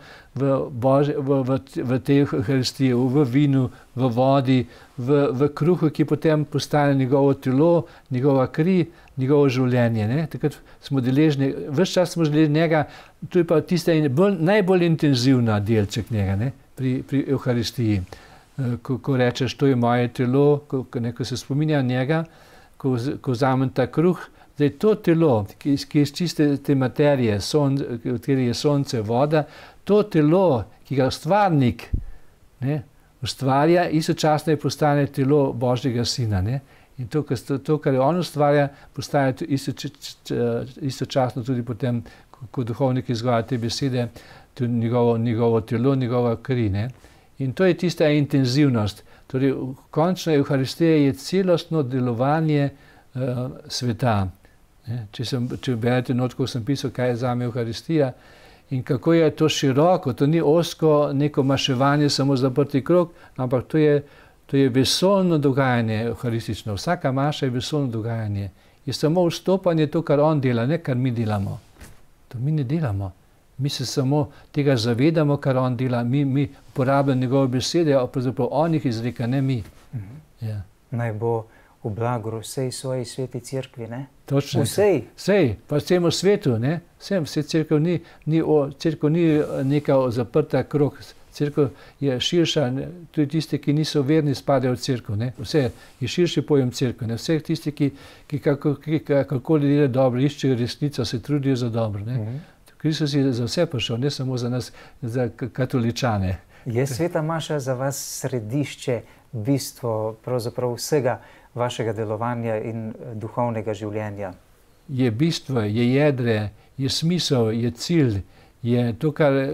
v tej Evharistiji, v vinu, v vodi, v kruhu, ki potem postane njegovo telo, njegova kri, njegovo življenje. Ne? Takrat smo deležni, ves čas smo deležni njega, to je pa tista najbolj intenzivna delček njega, ne? Pri Evharistiji. Ko rečeš, to je moje telo, ko se spominja njega, ko vzamem ta kruh, Zdaj, to telo, ki je iz čiste te materije, v kateri je sonce, voda, to telo, ki ga stvarnik, ne, ustvarja, istočasno postane telo Božjega Sina. Ne? In to, kar je on ustvarja, postaje istočasno tudi potem, ko duhovnik izgovarja te besede, tudi njegovo telo, njegova kri. Ne? In to je tista intenzivnost. Torej, končno Evharistija je celostno delovanje sveta. Ne? Če berete not, ko sem pisal, kaj je zame Evharistija, in kako je to široko, to ni ozko neko maševanje, samo zaprti krog, ampak to je vesoljno dogajanje evharistično. Vsaka maša je vesoljno dogajanje. Je samo vstopanje to, kar on dela, ne kar mi delamo. To mi ne delamo. Mi se samo tega zavedamo, kar on dela. Mi uporabljamo njegove besede, a pravzaprav on jih izreka, ne mi. Ja. Naj bo v blagor vsej svoji sveti cerkvi, ne? Točno. Vsej, pa vsemu svetu, ne? Cerkev ni neka zaprta krog. Cerkev je širša, tudi tisti, ki niso verni, spadajo v cerkev, ne? Vse je širši pojem cerkev, ne? Vseh tisti, ki kakorkoli delajo dobro, iščejo resnico, se trudijo za dobro, ne? Kristus je za vse prišel, ne samo za nas, za katoličane. Je sveta maša za vas središče, bistvo pravzaprav vsega vašega delovanja in duhovnega življenja? Je bistvo, je jedre, je smisel, je cilj, je to,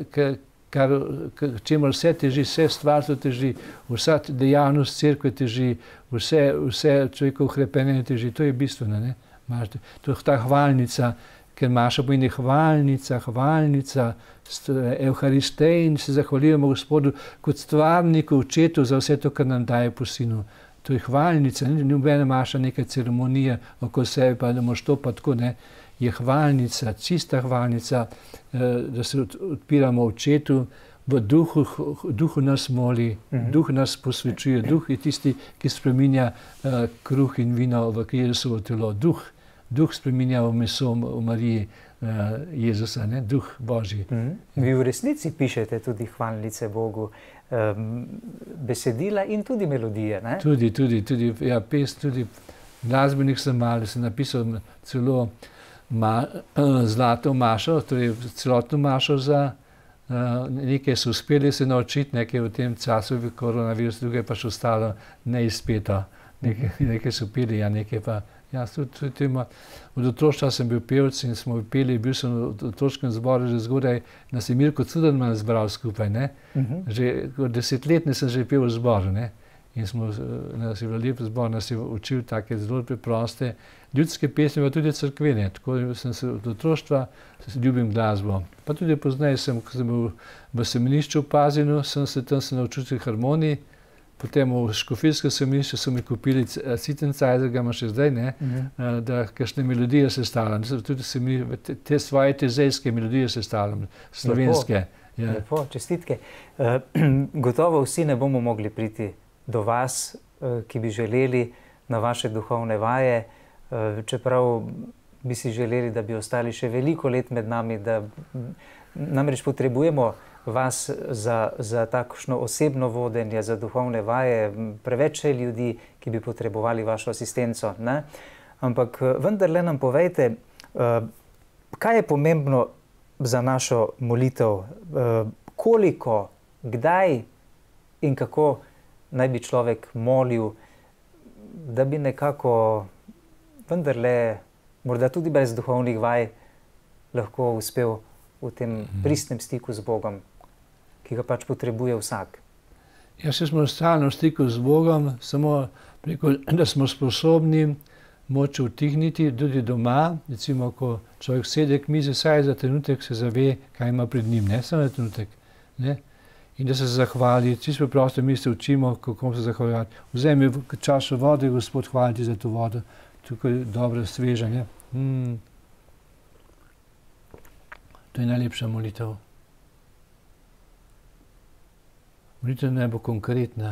čemer vse teži, vse stvarstvo teži, vsa dejavnost cerkve teži, vse človekovo hrepenje teži, to je bistveno, ne? To je ta hvalnica, ker maša pomeni hvalnica, Evharisteji, in se zahvaljujemo Gospodu kot stvarniku, očetu za vse to, kar nam daje po Sinu. To je hvalnica, ni nobena maša neka ceremonija okoli sebe, pa da moš to pa tako, ne. Je hvalnica, čista hvalnica, da se odpiramo očetu, v duhu nas moli, duh nas posvečuje, duh je tisti, ki spreminja kruh in vino v Jezusovo telo, duh spreminja v meso v Mariji Jezusa, ne? Duh Božji. Vi v resnici pišete tudi hvalnice Bogu, besedila in tudi melodije, ne? Tudi, ja, pesem, tudi glasbenik sem malo, sem napisal celo zlato mašo, torej celotno mašo za nekaj so uspeli se naučiti, nekaj v tem času koronavirus, druge pa še ostalo neizpeto. Nekaj so peli, ja, nekaj pa. Ja, tudi od otroštva sem bil pevec in smo peli, bil sem v otroškem zboru že zgodaj, nas je Mirko Cuderman zbral skupaj, ne. Že 10 let sem že pel v zboru, ne. In nas je bilo lep zbor, nas je učil take zelo preproste ljudske pesmi, pa tudi cerkvene. Tako sem se od otroštva, ljubim glasbo. Pa tudi pozneje ko sem bil v semenišču v Pazinu, tam se naučil harmoniji. Potem v škofijskem semenišču so mi kupili Sittencajzer, ga imam še zdaj, ne, da kakšne melodije sestavljam. Tudi te svoje tezejske melodije sestavljam, slovenske. Lepo, čestitke. Gotovo vsi ne bomo mogli priti do vas, ki bi želeli na vaše duhovne vaje, čeprav bi si želeli, da bi ostali še veliko let med nami, da namreč potrebujemo vas za takšno osebno vodenje, za duhovne vaje, preveč je ljudi, ki bi potrebovali vašo asistenco, ne? Ampak vendarle nam povejte, kaj je pomembno za našo molitev, koliko, kdaj in kako naj bi človek molil, da bi nekako vendarle, morda tudi brez duhovnih vaj, lahko uspel v tem pristnem stiku z Bogom, ki ga pač potrebuje vsak. Ja, se smo stalno v stiku z Bogom, samo preko, da smo sposobni moč utihniti tudi doma, recimo, ko človek sede k mizi, saj za trenutek se zave, kaj ima pred njim, ne samo za trenutek, ne? In da se zahvali, čisto preprosto mi se učimo, kako se zahvaljati. Vzemi čašo vode, Gospod, hvala ti za to vodo, tukaj je dobra, sveža, ne? To je najlepša molitev. Molitev naj bo konkretna,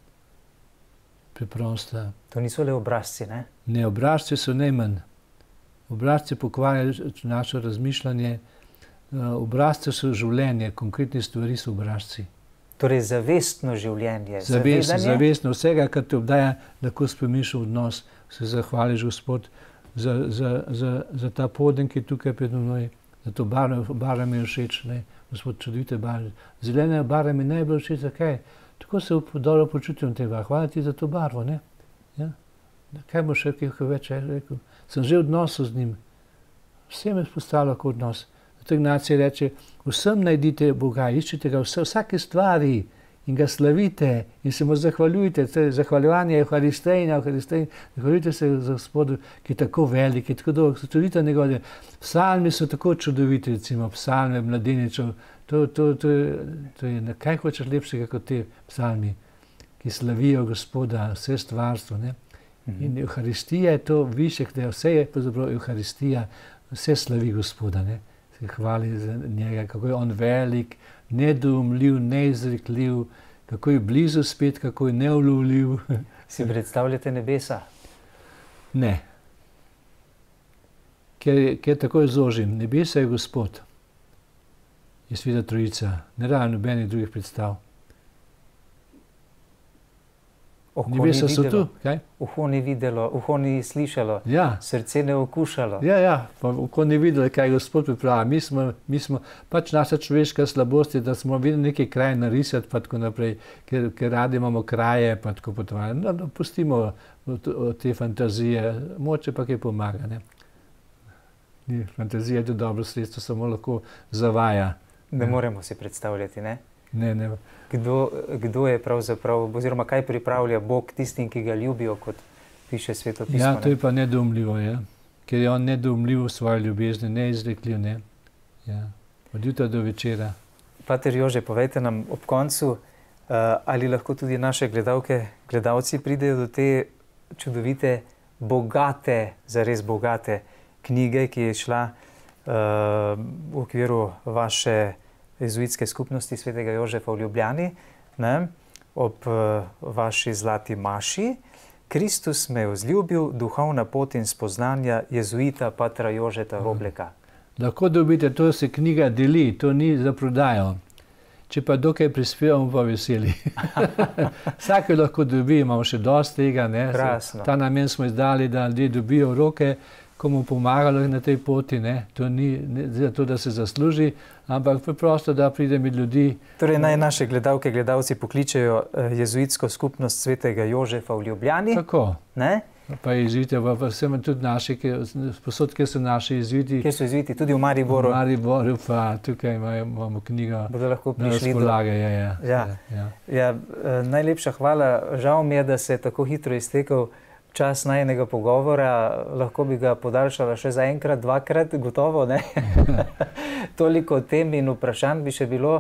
preprosta. To niso le obrazci, ne? Ne, obrazci so najmanj. Obrazci pokvarjajo naše razmišljanje, obrazci so življenje, konkretne stvari so obrazci. Torej zavestno življenje, zavestno, vsega, kar te obdaja, lahko spremeniš v odnos, se zahvališ, Gospod, za ta poden, ki je tukaj pred mnoj, za to barva mi je všeč, ne, Gospod, čudovite barve. Zelena barva mi najbolj všeč, zakaj? Tako se dobro počutim tega, hvala ti za to barvo, ne. Ja. Kaj bo še kaj več rekel? Sem že v odnosu z njim. Vse me spostavlja kot odnos. Zato Ignacij reče, vsem najdite Boga, iščite ga vsake stvari in ga slavite in se mu zahvaljujte. Zahvaljevanje je Euharistejna, zahvaljujte se za Gospodu, ki je tako velik, ki je tako dolg, čudovita njegove. Psalmi so tako čudoviti, recimo psalme mladeničev. To je, kaj hočeš lepšega kot te psalmi, ki slavijo Gospoda, vse stvarstvo, ne? In Euharistija je to višek, da vse je pravzaprav Euharistija, vse slavi Gospoda, ne? Se hvali za njega, kako je on velik, nedoumljiv, neizrekljiv, kako je blizu spet, kako je neulovljiv. Si predstavljate nebesa? Ne. Ker takoj zožim, nebesa je Gospod, je Sveta Trojica, ne rabim nobenih drugih predstav. Nebesa so tu, kaj? Uho ni videlo, uho ni slišalo, srce ne okušalo. Ja, pa uho ni videlo, kaj Gospod pripravi. Mi smo pač naša človeška slabost je, da smo videli neke kraje narisati, pa tako naprej, ker radi imamo kraje, pa tako potovanje. No, pustimo te fantazije, moče pa kaj pomaga, ne. Fantazija je to dobro sredstvo, samo lahko zavaja. Ne moremo si predstavljati, ne? Ne. Kdo je pravzaprav, oziroma kaj pripravlja Bog tistim, ki ga ljubijo, kot piše Sveto pismo? Ja, to je pa nedoumljivo, ja. Ker je on nedoumljiv v svoji ljubezni, neizrekljiv, ne. Ja. Od jutra do večera. Pater Jože, povejte nam ob koncu, ali lahko tudi naše gledalke, gledalci pridejo do te čudovite, bogate, zares bogate knjige, ki je šla v okviru vaše jezuitske skupnosti Svetega Jožefa v Ljubljani, ne, ob vaši zlati maši. Kristus me je vzljubil, duhovna pot in spoznanja jezuita patra Jožeta Robleka. Lahko dobite, to se knjiga deli, to ni za prodajo. Če pa dokaj prispevamo, pa veseli. Vsak jo lahko dobi, imamo še dosti tega, ne. Krasno. Ta namen smo izdali, da ljudje dobijo roke, komu pomagalo na tej poti, ne. To ni zato, da se zasluži, ampak preprosto, da pride med ljudi. Torej naj naše gledalke, gledalci pokličejo jezuitsko skupnost Svetega Jožefa v Ljubljani. Tako. Ne? Pa jezuite, vsem tudi naši, posod, kjer so naši jezuiti. Kjer so jezuiti, tudi v Mariboru. V Mariboru, pa tukaj imamo knjigo. Bodo lahko prišli do... Ja. Najlepša hvala. Žal mi je, da se je tako hitro iztekel čas najinega pogovora. Lahko bi ga podaljšala še za enkrat, dvakrat, gotovo, ne? Toliko tem in vprašanj bi še bilo.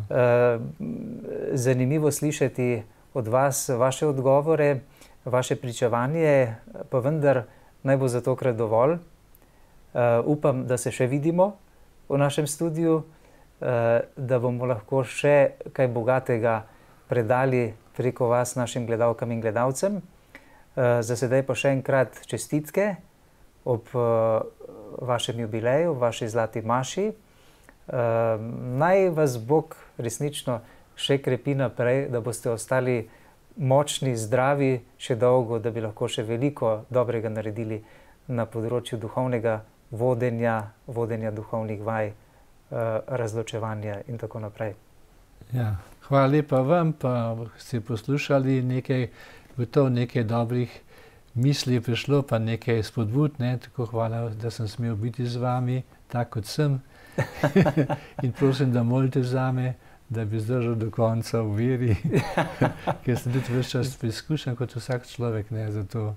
Zanimivo slišati od vas vaše odgovore, vaše pričevanje, pa vendar naj bo za tokrat dovolj. Upam, da se še vidimo v našem studiu, da bomo lahko še kaj bogatega predali preko vas našim gledalkam in gledalcem. Za sedaj pa še enkrat čestitke ob vašem jubileju, vaši zlati maši. Naj vas Bog resnično še krepi naprej, da boste ostali močni, zdravi še dolgo, da bi lahko še veliko dobrega naredili na področju duhovnega vodenja duhovnih vaj, razločevanja in tako naprej. Ja, hvala lepa vam, pa ste poslušali nekaj, gotovo nekaj dobrih misli je prišlo, pa nekaj spodbud, ne, tako hvala, da sem smel biti z vami, tak kot sem. In prosim, da molite zame, da bi zdržal do konca v veri, ker sem tudi ves čas preizkušen kot vsak človek, ne, zato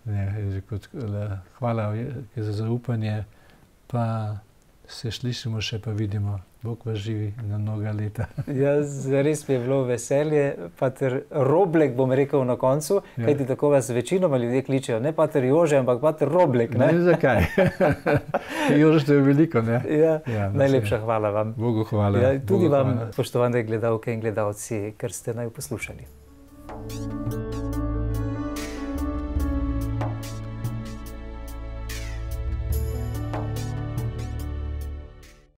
hvala za zaupanje, pa se slišimo še, pa vidimo. Bog vas živi na mnoga leta. Ja, res mi je bilo veselje. Pater Roblek bom rekel na koncu, kajti tako vas večinoma ljudje kličejo. Ne Pater Jože, ampak Pater Roblek. Ne zakaj. Jože to je veliko, ne? Ja, najlepša hvala vam. Bogu hvala. Tudi vam, spoštovane gledalke in gledalci, ker ste naj poslušali.